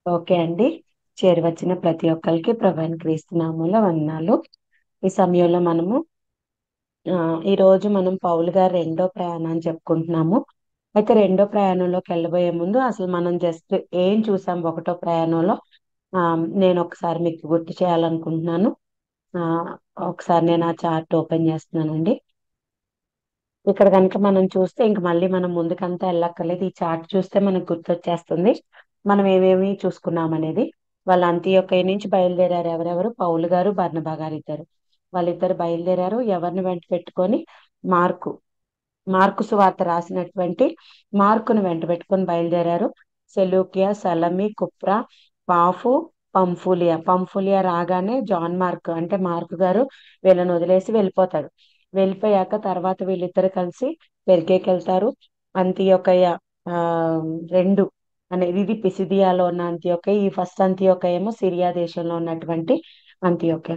Okay అండి. చేరువచ్చిన ప్రతి ఒక్కరికి ప్రభు క్రీస్తు నామములో వందనాలు. ఈ సమయంలో ఈ రోజు మనం పౌలు గారి రెండో ప్రయాణాన్ని చెప్పుకుంటున్నాము. అయితే రెండో ప్రయాణంలోకి వెళ్ళబోయే ముందు అసలు మనం జస్ట్ ఏం చూసాం ఒకటో ప్రయాణంలో నేను ఒకసారి మీకు గుర్తు చేయాలనుకుంటున్నాను. ఆ ఒకసారి నేను ఆ చార్ట్ ఓపెన్ చేస్తున్నానండి. ఇక్కడ కనుక మనం చూస్తే ఇంక మళ్ళీ మనం ముందుకంతా వెళ్ళక్కర్లేదు. ఈ చార్ట్ చూస్తే మనకు గుర్తొచ్చేస్తుంది మనం ఏమేమి చూసుకున్నాం అనేది. వాళ్ళ అంతియొక్కయ నుంచి బయలుదేరారు. ఎవరెవరు? పౌలు గారు, బర్నబా గారు ఇద్దరు. వాళ్ళిద్దరు బయలుదేరారు. ఎవరిని వెంట పెట్టుకొని? మార్కు మార్కు సువార్త రాసినటువంటి మార్కును వెంట పెట్టుకొని బయలుదేరారు. సెలూకియా, సలమి, కుప్రా, పాఫు, పంఫులియా రాగానే జాన్ మార్క్ అంటే మార్కు గారు వీళ్ళని వదిలేసి వెళ్ళిపోతాడు. వెళ్ళిపోయాక తర్వాత వీళ్ళిద్దరు కలిసి పెర్గేకి వెళ్తారు. అంతియొకయ ఆ రెండు అనేది ఇది పిసిదియాలో ఉన్న అంతియొకయ. ఈ ఫస్ట్ అంతియొకయ ఏమో సిరియా దేశంలో ఉన్నటువంటి అంతియొకయ.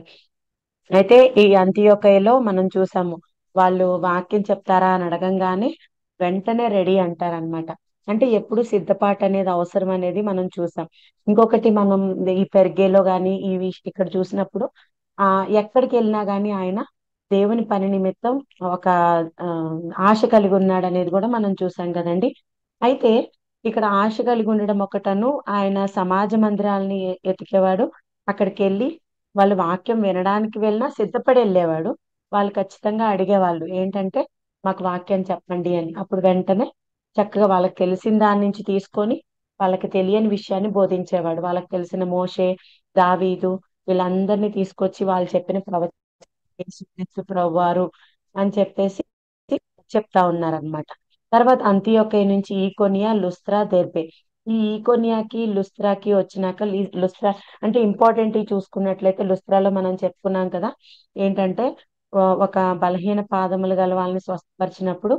అయితే ఈ అంతియొకయలో మనం చూసాము, వాళ్ళు వాక్యం చెప్తారా అని అడగంగానే వెంటనే రెడీ అంటారనమాట. అంటే ఎప్పుడు సిద్ధపాటు అనేది అవసరం అనేది మనం చూసాం. ఇంకొకటి మనం ఈ పెర్గేలో గాని ఇక్కడ చూసినప్పుడు ఆ ఎక్కడికి వెళ్ళినా గాని ఆయన దేవుని పని నిమిత్తం ఒక ఆ ఆశ కలిగి ఉన్నాడు అనేది కూడా మనం చూసాం కదండి. అయితే ఇక్కడ ఆశ కలిగి ఉండడం ఒకటను, ఆయన సమాజ మందిరాలని ఎతికేవాడు. అక్కడికి వెళ్ళి వాళ్ళు వాక్యం వినడానికి వెళ్ళినా సిద్ధపడి వెళ్ళేవాడు. వాళ్ళు ఖచ్చితంగా అడిగేవాళ్ళు ఏంటంటే మాకు వాక్యం చెప్పండి అని. అప్పుడు వెంటనే చక్కగా వాళ్ళకి తెలిసిన దాని నుంచి తీసుకొని వాళ్ళకి తెలియని విషయాన్ని బోధించేవాడు. వాళ్ళకి తెలిసిన మోషే, దావీదు వీళ్ళందరినీ తీసుకొచ్చి వాళ్ళు చెప్పిన యేసుక్రీస్తు ప్రభువారు అని చెప్పేసి చెప్తా ఉన్నారనమాట. తర్వాత అంతియొకయ నుంచి ఈకొనియా, లుస్త్రా, దెర్బే. ఈ ఈకొనియాకి లుస్త్రాకి వచ్చినాక లుస్త్రా అంటే ఇంపార్టెంట్ చూసుకున్నట్లయితే లుస్త్రాలో మనం చెప్పుకున్నాం కదా ఏంటంటే ఒక బలహీన పాదములు గల వాళ్ళని స్వస్థపరిచినప్పుడు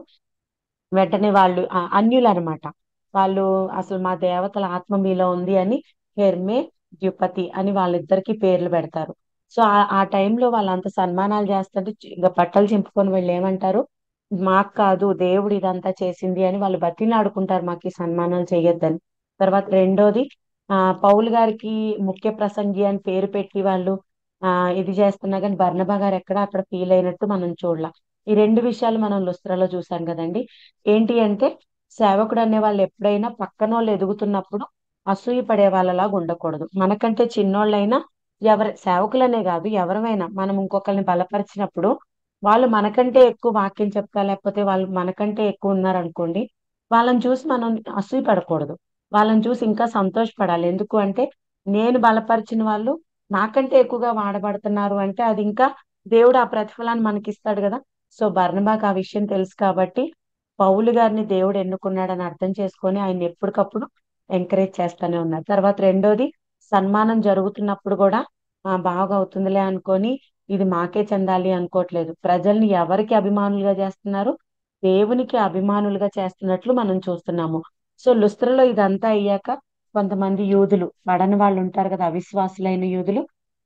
వెంటనే వాళ్ళు అన్యులు అనమాట. వాళ్ళు అసలు మా దేవతల ఆత్మ మీలో ఉంది అని హెర్మే, ద్యుపతి అని వాళ్ళిద్దరికి పేర్లు పెడతారు. సో ఆ టైంలో వాళ్ళంత సన్మానాలు చేస్తుంటే ఇంకా బట్టలు చింపుకొని వీళ్ళు ఏమంటారు, మాకు కాదు దేవుడు ఇదంతా చేసింది అని వాళ్ళు బతిలాడుకుంటారు, మాకు ఈ సన్మానాలు చేయొద్దని. తర్వాత రెండోది పౌలు గారికి ముఖ్య ప్రసంగి అని పేరు పెట్టి వాళ్ళు ఆ ఇది చేస్తున్నా కానీ బర్నబా గారు ఎక్కడ అక్కడ ఫీల్ అయినట్టు మనం చూడాల. ఈ రెండు విషయాలు మనం లుస్త్రాలో చూసాం కదండి. ఏంటి అంటే సేవకుడు అనే వాళ్ళు ఎప్పుడైనా పక్కనోళ్ళు ఎదుగుతున్నప్పుడు అసూయ పడే వాళ్ళలాగా ఉండకూడదు. మనకంటే చిన్నోళ్ళైనా ఎవరి సేవకులనే కాదు ఎవరమైనా మనం ఇంకొకరిని బలపరిచినప్పుడు వాళ్ళు మనకంటే ఎక్కువ వాక్యం చెప్తా లేకపోతే వాళ్ళు మనకంటే ఎక్కువ ఉన్నారనుకోండి, వాళ్ళని చూసి మనం అసూయ పడకూడదు. వాళ్ళని చూసి ఇంకా సంతోషపడాలి. ఎందుకు అంటే నేను బలపరిచిన వాళ్ళు నాకంటే ఎక్కువగా వాడబడుతున్నారు అంటే అది ఇంకా దేవుడు ఆ ప్రతిఫలాన్ని మనకిస్తాడు కదా. సో బర్నబాకు ఆ విషయం తెలుసు కాబట్టి పౌలు గారిని దేవుడు ఎన్నుకున్నాడని అర్థం చేసుకొని ఆయన ఎప్పటికప్పుడు ఎంకరేజ్ చేస్తానే ఉన్నారు. తర్వాత రెండోది సన్మానం జరుగుతున్నప్పుడు కూడా బాగా అవుతుందిలే అనుకొని ఇది మాకే చెందాలి అనుకోవట్లేదు. ప్రజల్ని ఎవరికి అభిమానులుగా చేస్తున్నారు? దేవునికి అభిమానులుగా చేస్తున్నట్లు మనం చూస్తున్నాము. సో లుస్త్రలో ఇదంతా అయ్యాక కొంతమంది యూదులు పడని వాళ్ళు ఉంటారు కదా, అవిశ్వాసులైన యూదులు,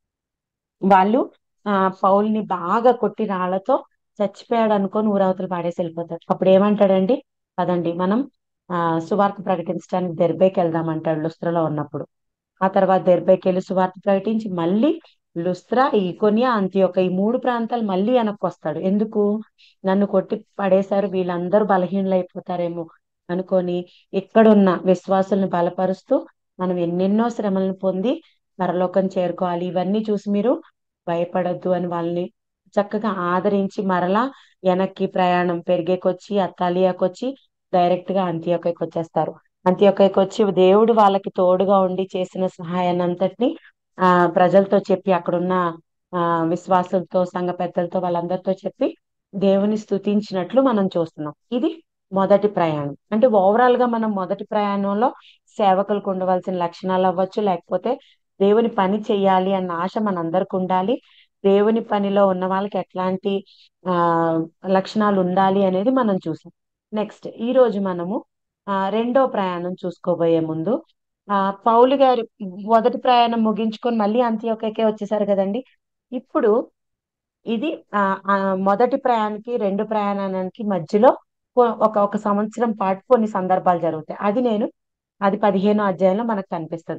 వాళ్ళు పౌల్ని బాగా కొట్టి రాళ్లతో చచ్చిపోయాడు అనుకొని ఊరవతలు పాడేసి వెళ్ళిపోతాడు. అప్పుడు ఏమంటాడండి, పదండి మనం సువార్త ప్రకటించడానికి దెర్బేకి వెళ్దామంటాడు లుస్త్రలో ఉన్నప్పుడు. ఆ తర్వాత దెర్బేకి వెళ్ళి సువార్త ప్రకటించి మళ్ళీ లుస్త్రా, ఈకొనియా, అంతియొక ఈ మూడు ప్రాంతాలు మళ్ళీ వెనక్కి వస్తాడు. ఎందుకు? నన్ను కొట్టి పడేశారు వీళ్ళందరూ బలహీనలు అయిపోతారేమో అనుకొని ఇక్కడున్న విశ్వాసులను బలపరుస్తూ మనం ఎన్నెన్నో శ్రమలను పొంది పరలోకం చేరుకోవాలి. ఇవన్నీ చూసి మీరు భయపడొద్దు అని వాళ్ళని చక్కగా ఆదరించి మరలా వెనక్కి ప్రయాణం పెరిగేకొచ్చి అత్తాలియాకొచ్చి డైరెక్ట్ గా అంత్యోకయకి వచ్చేస్తారు. అంత్యోకయకి వచ్చి దేవుడు వాళ్ళకి తోడుగా ఉండి చేసిన సహాయాన్ని అంతటిని ప్రజలతో చెప్పి అక్కడున్న ఆ విశ్వాసులతో సంఘ పెద్దలతో వాళ్ళందరితో చెప్పి దేవుని స్తుతించినట్లు మనం చూస్తున్నాం. ఇది మొదటి ప్రయాణం. అంటే ఓవరాల్ గా మనం మొదటి ప్రయాణంలో సేవకులకు ఉండవలసిన లక్షణాలు అవ్వచ్చు, లేకపోతే దేవుని పని చెయ్యాలి అన్న ఆశ మనందరికి ఉండాలి, దేవుని పనిలో ఉన్న వాళ్ళకి ఎట్లాంటి ఆ లక్షణాలు ఉండాలి అనేది మనం చూసాం. నెక్స్ట్ ఈ రోజు మనము రెండో ప్రయాణం చూసుకోబోయే ముందు ఆ పౌలు గారి మొదటి ప్రయాణం ముగించుకొని మళ్ళీ అంత్యోకయకే వచ్చేసారు కదండి. ఇప్పుడు ఇది ఆ ఆ మొదటి ప్రయాణానికి రెండు ప్రయాణానికి మధ్యలో ఒక సంవత్సరం పాటు కొన్ని సందర్భాలు జరుగుతాయి. అది 15వ అధ్యాయంలో మనకు కనిపిస్తది.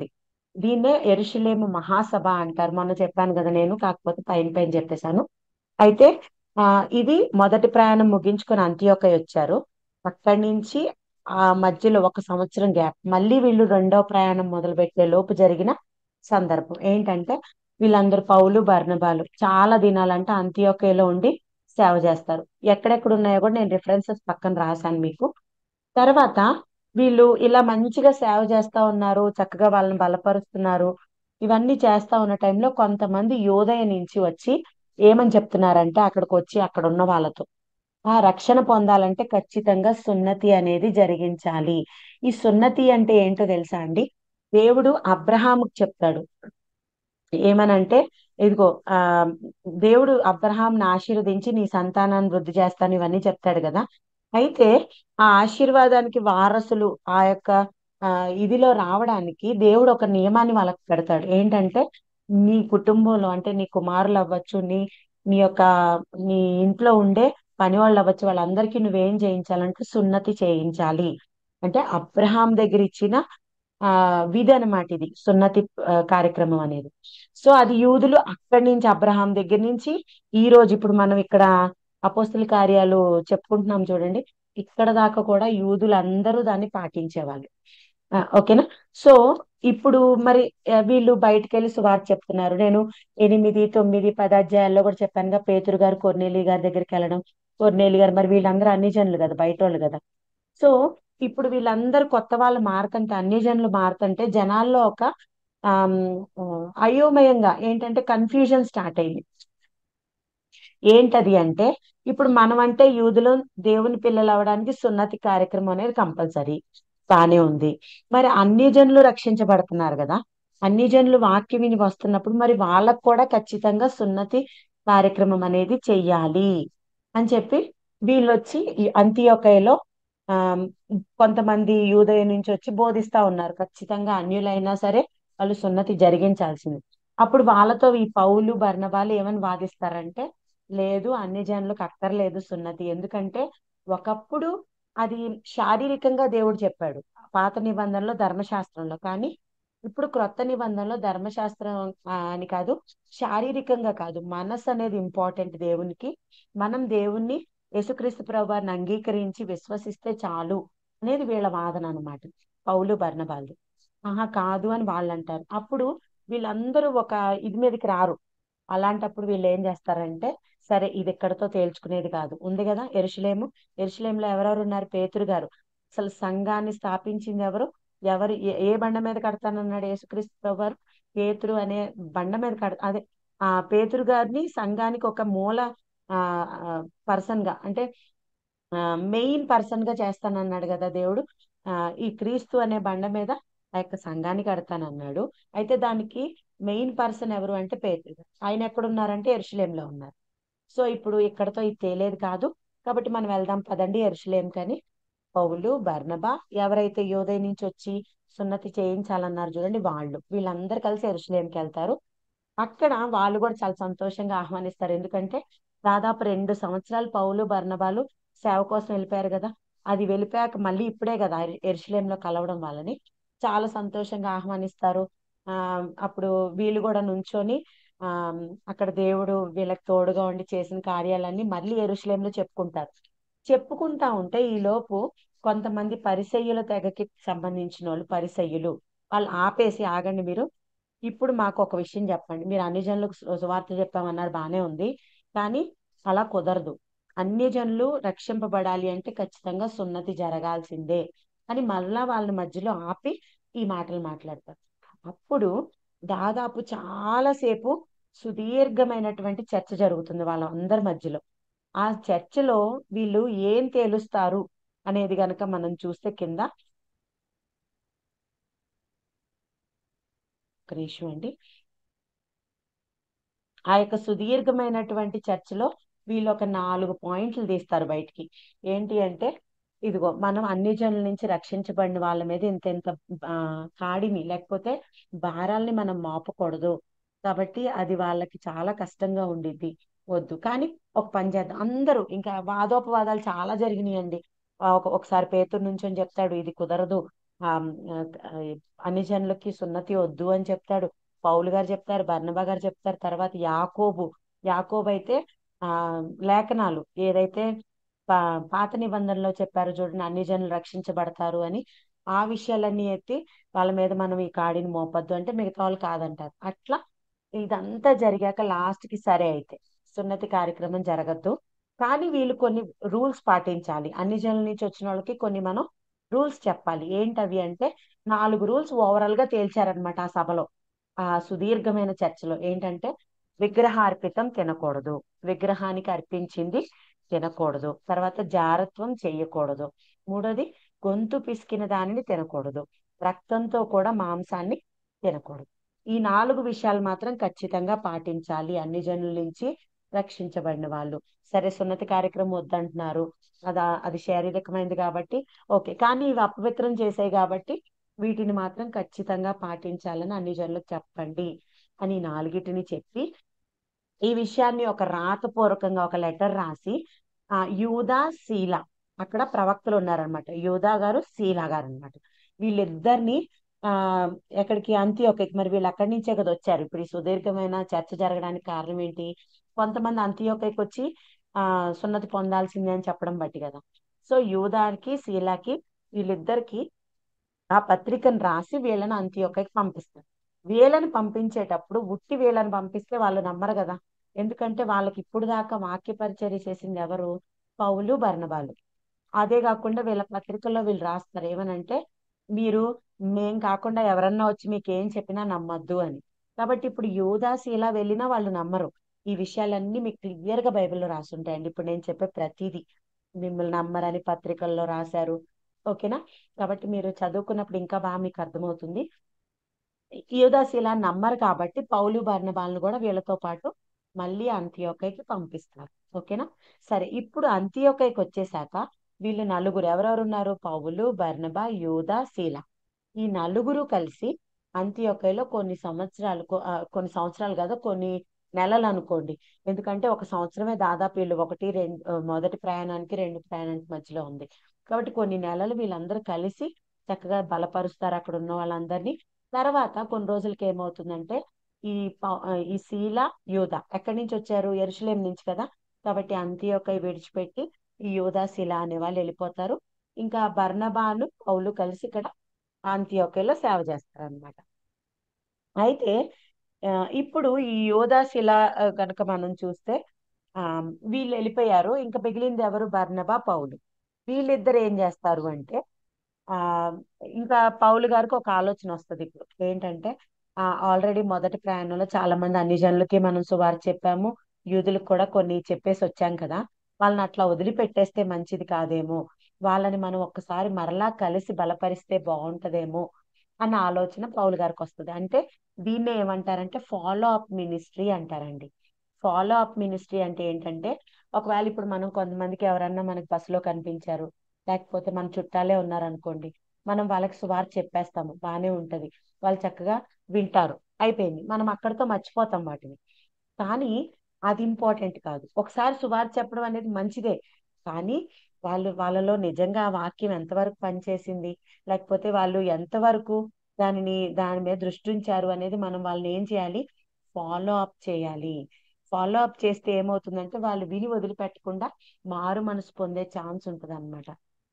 దీన్నే యెరూషలేము మహాసభ అంటారు. మొన్న చెప్పాను కదా నేను, కాకపోతే పైన పైన చెప్పేశాను. అయితే ఇది మొదటి ప్రయాణం ముగించుకొని అంతియొకయ వచ్చారు. అక్కడి నుంచి ఆ మధ్యలో 1 సంవత్సరం గ్యాప్, మళ్ళీ వీళ్ళు రెండో ప్రయాణం మొదలు పెట్టే లోపు జరిగిన సందర్భం ఏంటంటే, వీళ్ళందరూ పౌలు బర్నబాలు చాలా దినాలంటే అంతియొకయలో ఉండి సేవ చేస్తారు. ఎక్కడెక్కడ ఉన్నాయో కూడా నేను రిఫరెన్సెస్ పక్కన రాశాను మీకు. తర్వాత వీళ్ళు ఇలా మంచిగా సేవ చేస్తా ఉన్నారు, చక్కగా వాళ్ళని బలపరుస్తున్నారు. ఇవన్నీ చేస్తా ఉన్న టైంలో కొంతమంది యోదయ నుంచి వచ్చి ఏమని చెప్తున్నారంటే, అక్కడికి వచ్చి అక్కడ ఉన్న వాళ్ళతో ఆ రక్షణ పొందాలంటే ఖచ్చితంగా సున్నతి అనేది జరిగించాలి. ఈ సున్నతి అంటే ఏంటో తెలుసా అండి? దేవుడు అబ్రహాముకు చెప్తాడు ఏమనంటే, ఇదిగో ఆ దేవుడు అబ్రహాంని ఆశీర్వదించి నీ సంతానాన్ని వృద్ధి చేస్తాను ఇవన్నీ చెప్తాడు కదా. అయితే ఆ ఆశీర్వాదానికి వారసులు ఆ యొక్క ఇదిలో రావడానికి దేవుడు ఒక నియమాన్ని వాళ్ళకి పెడతాడు. ఏంటంటే, నీ కుటుంబంలో అంటే నీ కుమారులు అవ్వచ్చు, నీ యొక్క నీ ఇంట్లో ఉండే పని వాళ్ళు అవ్వచ్చు, వాళ్ళందరికీ నువ్వేం చేయించాలంటే సున్నతి చేయించాలి. అంటే అబ్రహాం దగ్గర ఇచ్చిన ఆ విధి అనమాట ఇది సున్నతి కార్యక్రమం అనేది. సో అది యూదులు అక్కడి నుంచి అబ్రహాం దగ్గర నుంచి ఈ రోజు ఇప్పుడు మనం ఇక్కడ అపోస్తుల కార్యాలు చెప్పుకుంటున్నాం చూడండి, ఇక్కడ దాకా కూడా యూదులందరూ దాన్ని పాటించేవాళ్ళు. ఓకేనా. సో ఇప్పుడు మరి వీళ్ళు బయటకు వెళ్ళి సువార్త చెప్తున్నారు. నేను 8, 9, 10 అధ్యాయాల్లో కూడా చెప్పానుగా, పేతురు గారు కొర్నేలి గారి దగ్గరికి వెళ్ళడం. కొర్నేలి గారు మరి వీళ్ళందరూ అన్ని జనులు కదా, బయట వాళ్ళు కదా. సో ఇప్పుడు వీళ్ళందరూ కొత్త వాళ్ళు మారుతుంటే, అన్ని జనులు మారుతుంటే జనాల్లో ఒక ఆమ్, ఆ, అయోమయంగా ఏంటంటే కన్ఫ్యూజన్ స్టార్ట్ అయింది. ఏంటది అంటే, ఇప్పుడు మనం అంటే యూదులు దేవుని పిల్లలు అవడానికి సున్నతి కార్యక్రమం అనేది కంపల్సరీ, బానే ఉంది. మరి అన్ని జనులు రక్షించబడుతున్నారు కదా, అన్ని జనులు వాక్యం విని వస్తున్నప్పుడు మరి వాళ్ళకు కూడా ఖచ్చితంగా సున్నతి కార్యక్రమం అనేది చెయ్యాలి అని చెప్పి వీళ్ళొచ్చి ఈ అంతియొకయలో ఆ కొంతమంది యూదయ నుంచి వచ్చి బోధిస్తా ఉన్నారు. ఖచ్చితంగా అన్యులైనా సరే వాళ్ళు సున్నతి జరిగించాల్సింది. అప్పుడు వాళ్ళతో ఈ పౌలు బర్నబాలు ఏమని వాదిస్తారంటే, లేదు అన్ని జనులకు అక్కర్లేదు సున్నతి, ఎందుకంటే ఒకప్పుడు అది శారీరకంగా దేవుడు చెప్పాడు పాత నిబంధనలో ధర్మశాస్త్రంలో. కానీ ఇప్పుడు క్రొత్త నిబంధనలో ధర్మశాస్త్రం అని కాదు, శారీరకంగా కాదు, మనసు అనేది ఇంపార్టెంట్ దేవునికి. మనం దేవుణ్ణి యేసుక్రీస్తు ప్రభువారిని అంగీకరించి విశ్వసిస్తే చాలు అనేది వీళ్ళ వాదన అనమాట, పౌలు బర్నబాలు. ఆహా కాదు అని వాళ్ళు అంటారు. అప్పుడు వీళ్ళందరూ ఒక ఇది మీదకి రారు. అలాంటప్పుడు వీళ్ళు ఏం చేస్తారంటే, సరే ఇది ఎక్కడితో తేల్చుకునేది కాదు, ఉంది కదా యెరూషలేము. యెరూషలేములో ఎవరెవరు ఉన్నారు? పేతురు గారు. అసలు సంఘాన్ని స్థాపించింది ఎవరు? ఎవరు ఏ బండ మీద కడతానన్నాడు యేసుక్రీస్తు ప్రభువారు? పేతురు అనే బండ మీద అదే ఆ పేతురు గారిని సంఘానికి ఒక మూల ఆ పర్సన్ గా అంటే మెయిన్ పర్సన్ గా చేస్తానన్నాడు కదా దేవుడు. ఆ ఈ క్రీస్తు అనే బండ మీద ఆ యొక్క సంఘాన్ని కడతానన్నాడు. అయితే దానికి మెయిన్ పర్సన్ ఎవరు అంటే పేతురు గారు. ఆయన ఎక్కడున్నారంటే యెరూషలేంలో ఉన్నారు. సో ఇప్పుడు ఇక్కడతో ఇది తేలేదు కాదు, కాబట్టి మనం వెళ్దాం పదండి యెరూషలేం కని పౌలు బర్నబా ఎవరైతే యోదయ నుంచి వచ్చి సున్నతి చేయించాలన్నారు చూడండి, వీళ్ళందరూ కలిసి యెరూషలేంకి వెళ్తారు. అక్కడ వాళ్ళు కూడా చాలా సంతోషంగా ఆహ్వానిస్తారు. ఎందుకంటే దాదాపు 2 సంవత్సరాలు పౌలు బర్నబాలు సేవ కోసం వెళ్ళిపోయారు కదా. అది వెళ్ళిపోయాక మళ్ళీ ఇప్పుడే కదా యెరూషలేంలో కలవడం వాళ్ళని. చాలా సంతోషంగా ఆహ్వానిస్తారు. ఆ అప్పుడు వీళ్ళు కూడా నుంచొని ఆ అక్కడ దేవుడు వీళ్ళకి తోడుగా ఉండి చేసిన కార్యాలన్నీ మళ్ళీ యెరూషలేంలో చెప్పుకుంటారు. చెప్పుకుంటా ఉంటే ఈ లోపు కొంతమంది పరిసయ్యుల తెగకి సంబంధించిన పరిసయ్యులు వాళ్ళు ఆపేసి, ఆగండి మీరు, ఇప్పుడు మాకు ఒక విషయం చెప్పండి. మీరు అన్ని జనులకు సువార్త చెప్పామన్నారు, బానే ఉంది. కానీ అలా కుదరదు. అన్ని జనులు రక్షింపబడాలి అంటే ఖచ్చితంగా సున్నతి జరగాల్సిందే అని మళ్ళా వాళ్ళ మధ్యలో ఆపి ఈ మాటలు మాట్లాడతారు. అప్పుడు దాదాపు చాలా సేపు సుదీర్ఘమైనటువంటి చర్చ జరుగుతుంది వాళ్ళందరి మధ్యలో. ఆ చర్చలో వీళ్ళు ఏం తేలుస్తారు అనేది గనక మనం చూస్తే కింద ఒక నిమిషం అండి. ఆ యొక్క సుదీర్ఘమైనటువంటి చర్చలో వీళ్ళు ఒక 4 పాయింట్లు తీస్తారు బయటికి. ఏంటి అంటే, ఇదిగో మనం అన్ని జనుల నుంచి రక్షించబడిన వాళ్ళ మీద ఇంత ఇంత ఆ కాడిని లేకపోతే భారాల్ని మనం మోపకూడదు. కాబట్టి అది వాళ్ళకి చాలా కష్టంగా ఉండిద్ది, వద్దు. కానీ ఒక పని చేద్దాం, అందరూ ఇంకా వాదోపవాదాలు చాలా జరిగినాయండి. ఒకసారి పేతురు నుంచొని చెప్తాడు ఇది కుదరదు, ఆ ఆ, అన్ని జనులకి సున్నతి వద్దు అని చెప్తాడు. పౌలు గారు చెప్తారు, బర్నబా గారు చెప్తారు, తర్వాత యాకోబు అయితే ఆ లేఖనాలు ఏదైతే పాత నిబంధనలో చెప్పారు చూడండి, అన్ని జనులు రక్షించబడతారు అని, ఆ విషయాలన్నీ ఎత్తి వాళ్ళ మీద మనం ఈ కాడిని మోపద్దు అంటే మిగతా వాళ్ళు కాదంటారు. అట్లా ఇదంతా జరిగాక లాస్ట్ కి సరే అయితే సున్నతి కార్యక్రమం జరగద్దు, కానీ వీళ్ళు కొన్ని రూల్స్ పాటించాలి. అన్ని జనుల నుంచి వచ్చిన వాళ్ళకి కొన్ని మనం రూల్స్ చెప్పాలి. ఏంటవి అంటే 4 రూల్స్ ఓవరాల్ గా తేల్చారనమాట ఆ సభలో, ఆ సుదీర్ఘమైన చర్చలో. ఏంటంటే విగ్రహార్పితం తినకూడదు, విగ్రహానికి అర్పించింది తినకూడదు, తర్వాత జారత్వం చెయ్యకూడదు, మూడోది గొంతు పిసికిన దానిని తినకూడదు, రక్తంతో కూడా మాంసాన్ని తినకూడదు. ఈ 4 విషయాలు మాత్రం ఖచ్చితంగా పాటించాలి అన్ని జనుల నుంచి రక్షించబడిన వాళ్ళు. సరే సున్నతి కార్యక్రమం వద్దంటున్నారు, అది శారీరకమైనది కాబట్టి ఓకే, కానీ ఇవి అపవిత్రం చేసాయి కాబట్టి వీటిని మాత్రం ఖచ్చితంగా పాటించాలని అన్ని జనులకు చెప్పండి అని 4టిని చెప్పి, ఈ విషయాన్ని ఒక రాతపూర్వకంగా ఒక లెటర్ రాసి యూదా శీల, అక్కడ ప్రవక్తలు ఉన్నారనమాట, యూదా గారు శీలా గారు అనమాట, వీళ్ళిద్దరిని ఆ ఎక్కడికి అంతియోకకి, మరి వీళ్ళు అక్కడి నుంచే కదా వచ్చారు. ఇప్పుడు ఈ సుదీర్ఘమైన చర్చ జరగడానికి కారణం ఏంటి? కొంతమంది అంతియోకకి వచ్చి ఆ సున్నతి పొందాల్సిందే అని చెప్పడం బట్టి కదా. సో యూదాకి శీలాకి వీళ్ళిద్దరికి ఆ పత్రికను రాసి వీళ్ళని అంతియోకకి పంపిస్తారు. వీళ్ళని పంపించేటప్పుడు ఉట్టి వీళ్ళని పంపిస్తే వాళ్ళు నమ్మరు కదా. ఎందుకంటే వాళ్ళకి ఇప్పుడు దాకా వాక్య పరిచర్య చేసింది ఎవరు? పౌలు బర్నబాలు. అదే కాకుండా వీళ్ళ పత్రికల్లో వీళ్ళు రాస్తారు ఏమనంటే, మీరు మేం కాకుండా ఎవరన్నా వచ్చి మీకు ఏం చెప్పినా నమ్మద్దు అని. కాబట్టి ఇప్పుడు యూదాసు ఇలా వెళ్ళినా వాళ్ళు నమ్మరు. ఈ విషయాలన్నీ మీకు క్లియర్ గా బైబిల్లో రాసుంటాయండి. ఇప్పుడు నేను చెప్పే ప్రతిదీ మిమ్మల్ని నమ్మరని పత్రికల్లో రాశారు. ఓకేనా? కాబట్టి మీరు చదువుకున్నప్పుడు ఇంకా బాగా మీకు అర్థమవుతుంది. యూదాసు ఇలా నమ్మరు కాబట్టి పౌలు బర్నబాలను కూడా వీళ్ళతో పాటు మళ్ళీ అంతియోకైకి పంపిస్తారు. ఓకేనా? సరే, ఇప్పుడు అంతియోకైకి వచ్చేసాక వీళ్ళు నలుగురు ఎవరెవరు ఉన్నారు? పౌలు, బర్నబా, యూదా, శీల. ఈ నలుగురు కలిసి అంతియోకయలో కొన్ని సంవత్సరాలు కాదు, కొన్ని నెలలు అనుకోండి. ఎందుకంటే ఒక సంవత్సరమే దాదాపు వీళ్ళు మొదటి ప్రయాణానికి రెండు ప్రయాణానికి మధ్యలో ఉంది. కాబట్టి కొన్ని నెలలు వీళ్ళందరూ కలిసి చక్కగా బలపరుస్తారు అక్కడ ఉన్న వాళ్ళందరినీ. తర్వాత కొన్ని రోజులకి ఏమవుతుందంటే ఈ శీల, యూదా ఎక్కడి నుంచి వచ్చారు? యెరూషలేం నుంచి కదా. కాబట్టి అంతియోకయ విడిచిపెట్టి ఈ యూదా, శీల అనే వాళ్ళు వెళ్ళిపోతారు. ఇంకా బర్నబాను, పౌలు కలిసి ఇక్కడ అంతియోకయలో సేవ చేస్తారనమాట. అయితే ఆ, ఇప్పుడు ఈ యోధాశిల కనుక మనం చూస్తే ఆ వీళ్ళు వెళ్ళిపోయారు. ఇంకా మిగిలింది ఎవరు? బర్నబా, పౌలు. వీళ్ళిద్దరు ఏం చేస్తారు అంటే ఆ ఇంకా పౌలు గారికి ఒక ఆలోచన వస్తుంది ఇప్పుడు. ఏంటంటే ఆల్రెడీ మొదటి ప్రయాణంలో చాలా మంది అన్ని జనులకి మనం సువార్త చెప్పాము, యూదులకు కూడా కొన్ని చెప్పేసి వచ్చాం కదా. వాళ్ళని అట్లా వదిలిపెట్టేస్తే మంచిది కాదేమో, వాళ్ళని మనం ఒక్కసారి మరలా కలిసి బలపరిస్తే బాగుంటదేమో అన్న ఆలోచన పౌలు గారికి వస్తుంది. అంటే దీన్నే ఏమంటారంటే ఫాలో అప్ మినిస్ట్రీ అంటారండి. ఫాలో అప్ మినిస్ట్రీ అంటే ఏంటంటే, ఒకవేళ ఇప్పుడు మనం కొంతమందికి ఎవరన్నా మనకి బస్సులో కనిపించారు, లేకపోతే మన చుట్టాలే ఉన్నారనుకోండి, మనం వాళ్ళకి సువార్త చెప్పేస్తాము, బానే ఉంటది, వాళ్ళు చక్కగా వింటారు, అయిపోయింది, మనం అక్కడితో మర్చిపోతాం వాటిని. కానీ అది ఇంపార్టెంట్ కాదు. ఒకసారి సువార్త చెప్పడం అనేది మంచిదే, కానీ వాళ్ళలో నిజంగా ఆ వాక్యం ఎంతవరకు పనిచేసింది, లేకపోతే వాళ్ళు ఎంతవరకు దాని మీద దృష్టి ఉంచారు అనేది మనం వాళ్ళని ఏం చేయాలి? ఫాలో అప్ చేయాలి. ఫాలో అప్ చేస్తే ఏమవుతుందంటే వాళ్ళు విని వదిలిపెట్టకుండా మారు మనసు పొందే ఛాన్స్ ఉంటుంది అనమాట.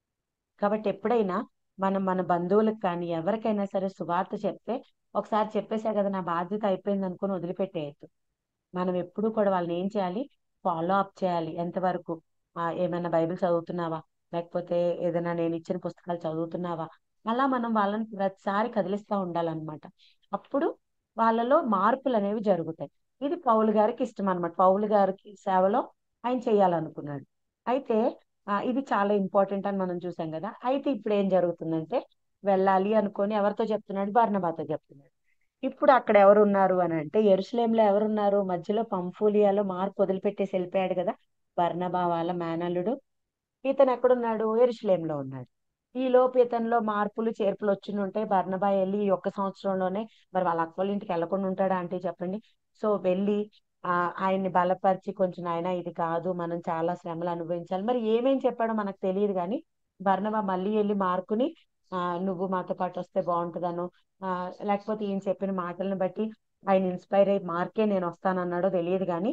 కాబట్టి ఎప్పుడైనా మనం మన బంధువులకు కానీ ఎవరికైనా సరే సువార్త చెప్తే, ఒకసారి చెప్పేసా కదా నా బాధ్యత అయిపోయింది అనుకుని వదిలిపెట్టేయద్దు. మనం ఎప్పుడు కూడా వాళ్ళని ఏం చేయాలి? ఫాలో అప్ చేయాలి. ఎంతవరకు ఏమైనా బైబిల్ చదువుతున్నావా, లేకపోతే ఏదైనా నేను ఇచ్చిన పుస్తకాలు చదువుతున్నావా, అలా మనం వాళ్ళని ప్రతిసారి కదిలిస్తూ ఉండాలన్నమాట. అప్పుడు వాళ్ళలో మార్పులు అనేవి జరుగుతాయి. ఇది పౌలు గారికి ఇష్టం అనమాట. పౌలు గారికి సేవలో ఆయన చేయాలనుకున్నాడు. అయితే ఇది చాలా ఇంపార్టెంట్ అని మనం చూసాం కదా. అయితే ఇప్పుడు ఏం జరుగుతుందంటే, వెళ్ళాలి అనుకొని ఎవరితో చెప్తున్నాడు? బర్నబాతో చెప్తున్నాడు. ఇప్పుడు అక్కడ ఎవరున్నారు అని అంటే, యెరూషలేంలో ఎవరున్నారు? మధ్యలో పంఫూలియాలో మార్కు వదిలిపెట్టేసి వెళ్ళిపోయాడు కదా బర్నబా వాళ్ళ మేనల్లుడు. ఇతను ఎక్కడున్నాడు? యెరూషలేంలో ఉన్నాడు. ఈ లోపు ఇతనిలో మార్పులు చేర్పులు వచ్చి ఉంటాయి. బర్నబా వెళ్ళి ఈ ఒక్క సంవత్సరంలోనే మరి వాళ్ళ అక్కల ఇంటికి వెళ్ళకుండా ఉంటాడా అంటే చెప్పండి. సో వెళ్ళి ఆయన్ని బలపరిచి కొంచెం ఆయన ఇది కాదు, మనం చాలా శ్రమలు అనుభవించాలి, మరి ఏమేం చెప్పాడో మనకు తెలియదు కానీ బర్నబా మళ్ళీ వెళ్ళి మార్కుని నువ్వు మాతో పాటు వస్తే బాగుంటుందనో, లేకపోతే ఈయన చెప్పిన మాటలను బట్టి ఆయన ఇన్స్పైర్ అయ్యి మార్కే నేను వస్తానన్నాడో తెలియదు కానీ,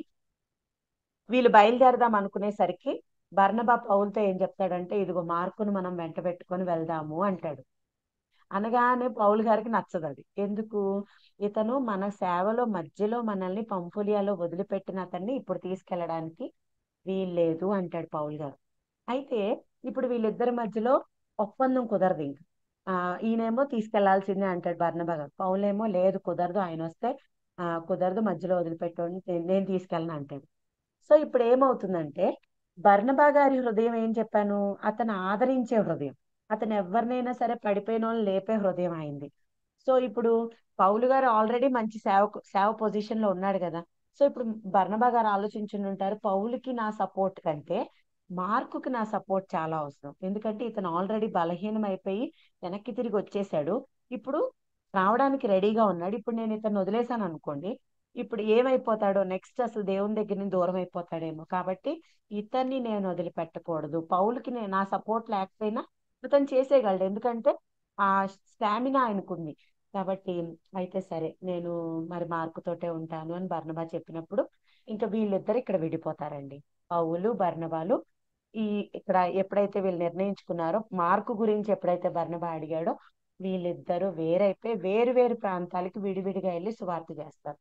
వీళ్ళు బయలుదేరదాం అనుకునేసరికి బర్నబా పౌలుతో ఏం చెప్తాడంటే, ఇదిగో మార్కును మనం వెంట పెట్టుకొని వెళ్దాము అంటాడు. అనగానే పౌలు గారికి నచ్చదు అది. ఎందుకు? ఇతను మన సేవలో మధ్యలో మనల్ని పంఫులియాలో వదిలిపెట్టిన అతన్ని ఇప్పుడు తీసుకెళ్ళడానికి వీల్లేదు అంటాడు పౌలు గారు. అయితే ఇప్పుడు వీళ్ళిద్దరి మధ్యలో ఒప్పందం కుదరదు ఇంక. ఈయనేమో తీసుకెళ్లాల్సిందే అంటాడు బర్నబా గారు. పౌలేమో లేదు కుదరదు, ఆయన వస్తే కుదరదు, మధ్యలో వదిలిపెట్టండి, నేను తీసుకెళ్ళను అంటాడు. సో ఇప్పుడు ఏమవుతుందంటే, బర్నబా గారి హృదయం ఏం చెప్పాను, అతను ఆదరించే హృదయం. అతను ఎవరినైనా సరే పడిపోయిన వాళ్ళని లేపే హృదయం అయింది. సో ఇప్పుడు పౌలు గారు ఆల్రెడీ మంచి సేవ పొజిషన్ లో ఉన్నాడు కదా. సో ఇప్పుడు బర్నబా గారు ఆలోచించుండి ఉంటారు, పౌలుకి నా సపోర్ట్ కంటే మార్కుకి నా సపోర్ట్ చాలా అవసరం. ఎందుకంటే ఇతను ఆల్రెడీ బలహీనం అయిపోయి వెనక్కి తిరిగి వచ్చేసాడు. ఇప్పుడు రావడానికి రెడీగా ఉన్నాడు. ఇప్పుడు నేను ఇతను వదిలేశాను అనుకోండి, ఇప్పుడు ఏమైపోతాడో, నెక్స్ట్ అసలు దేవుని దగ్గర నుంచి దూరం అయిపోతాడేమో. కాబట్టి ఇతన్ని నేను వదిలిపెట్టకూడదు. పౌలుకి నా సపోర్ట్ లేకపోయినా ఇతను చేసేయగలడు, ఎందుకంటే ఆ స్టామినా ఆయనకుంది. కాబట్టి అయితే సరే, నేను మరి మార్కుతోటే ఉంటాను అని బర్నబా చెప్పినప్పుడు ఇంకా వీళ్ళిద్దరు ఇక్కడ విడిపోతారండి. పౌలు బర్నబాలు ఈ ఇక్కడ ఎప్పుడైతే వీళ్ళు నిర్ణయించుకున్నారో, మార్కు గురించి ఎప్పుడైతే బర్నబా అడిగాడో, వీళ్ళిద్దరూ వేరైపోయి వేరు వేరు ప్రాంతాలకి విడివిడిగా వెళ్ళి సువార్త చేస్తారు.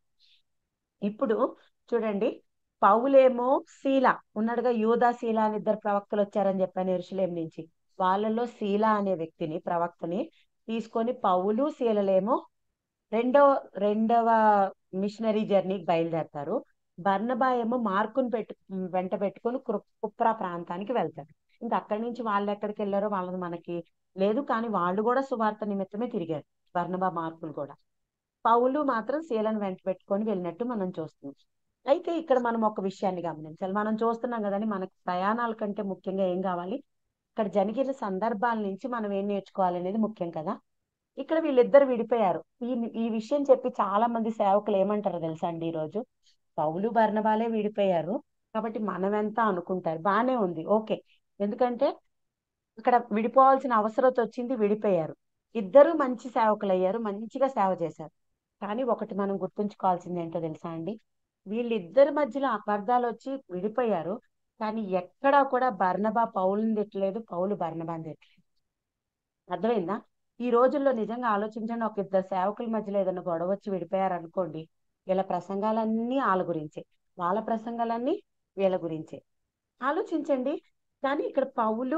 ఇప్పుడు చూడండి, పౌలేమో శీల ఉన్నాడుగా, యూదా శీల అని ఇద్దరు ప్రవక్తలు వచ్చారని చెప్పాను యెరూషలేం నుంచి. వాళ్ళలో శీల అనే వ్యక్తిని, ప్రవక్తని తీసుకొని పౌలు శీలలేమో రెండవ రెండవ మిషనరీ జర్నీకి బయలుదేరతారు. బర్నబా ఏమో మార్కుని వెంట పెట్టుకొని కుప్రా ప్రాంతానికి వెళ్తారు. ఇంకా అక్కడి నుంచి వాళ్ళు ఎక్కడికి వెళ్ళారో వాళ్ళది మనకి లేదు, కానీ వాళ్ళు కూడా సువార్త నిమిత్తమే తిరిగారు, బర్నబా మార్కులు కూడా. పౌలు మాత్రం శీలను వెంట పెట్టుకొని వెళ్ళినట్టు మనం చూస్తున్నాం. అయితే ఇక్కడ మనం ఒక విషయాన్ని గమనించాలి. మనం చూస్తున్నాం కదండి, మనకు ప్రయాణాల కంటే ముఖ్యంగా ఏం కావాలి, ఇక్కడ జరిగిన సందర్భాల నుంచి మనం ఏం నేర్చుకోవాలి అనేది ముఖ్యం కదా. ఇక్కడ వీళ్ళిద్దరు విడిపోయారు. ఈ ఈ విషయం చెప్పి చాలా మంది సేవకులు ఏమంటారో తెలుసా అండి, ఈ రోజు పౌలు బర్నబాలే విడిపోయారు కాబట్టి మనం ఎంత అనుకుంటారు. బానే ఉంది, ఓకే. ఎందుకంటే ఇక్కడ విడిపోవాల్సిన అవసరత వచ్చింది, విడిపోయారు. ఇద్దరు మంచి సేవకులు అయ్యారు, మంచిగా సేవ చేశారు. కానీ ఒకటి మనం గుర్తుంచుకోవాల్సింది ఏంటో తెలుసా అండి, వీళ్ళిద్దరి మధ్యలో అపార్థాలు వచ్చి విడిపోయారు. కానీ ఎక్కడా కూడా బర్నబా పౌలుని తిట్టలేదు, పౌలు బర్నబాని తిట్టలేదు. అర్థమైందా? ఈ రోజుల్లో నిజంగా ఆలోచించండి, ఒక ఇద్దరు సేవకుల మధ్యలో ఏదైనా గొడవ వచ్చి విడిపోయారు అనుకోండి, వీళ్ళ ప్రసంగాలన్నీ వాళ్ళ గురించే, వాళ్ళ ప్రసంగాలన్నీ వీళ్ళ గురించే. ఆలోచించండి. కానీ ఇక్కడ పౌలు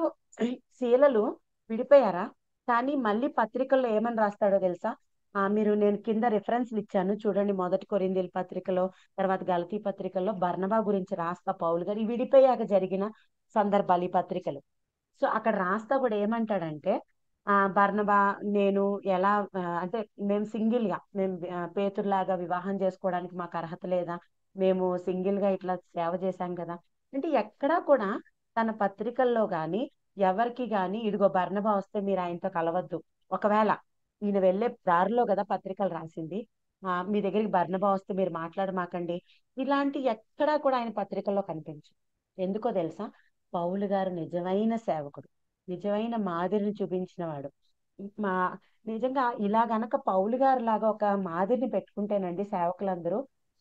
శీలలు విడిపోయారా? కానీ మళ్ళీ పత్రికల్లో ఏమని రాస్తాడో తెలుసా? మీరు, నేను కింద రిఫరెన్స్లు ఇచ్చాను చూడండి, మొదటి కొరింథీయుల పత్రికలో, తర్వాత గలతీ పత్రికల్లో బర్నబా గురించి రాస్తా పౌలు గారు ఈ విడిపోయాక జరిగిన సందర్భాలు, ఈ పత్రికలు. సో అక్కడ రాస్తా కూడా ఏమంటాడంటే, బర్నబా నేను ఎలా, అంటే మేము సింగిల్ గా, మేము పేతురులాగా వివాహం చేసుకోవడానికి మాకు అర్హత లేదా, మేము సింగిల్ గా ఇట్లా సేవ చేశాం కదా. అంటే ఎక్కడా కూడా తన పత్రికల్లో గాని ఎవరికి గాని ఇదిగో బర్నబా వస్తే మీరు ఆయనతో కలవద్దు, ఒకవేళ ఈయన వెళ్ళే దారిలో కదా పత్రికలు రాసింది, మీ దగ్గరికి బర్నబా వస్తే మీరు మాట్లాడమాకండి, ఇలాంటి ఎక్కడా కూడా ఆయన పత్రికల్లో కనిపించు. ఎందుకో తెలుసా? పౌలు గారు నిజమైన సేవకుడు, నిజమైన మాదిరిని చూపించిన వాడు. మా నిజంగా ఇలా గనక పౌలు గారు లాగా ఒక మాదిరిని పెట్టుకుంటేనండి సేవకులందరూ,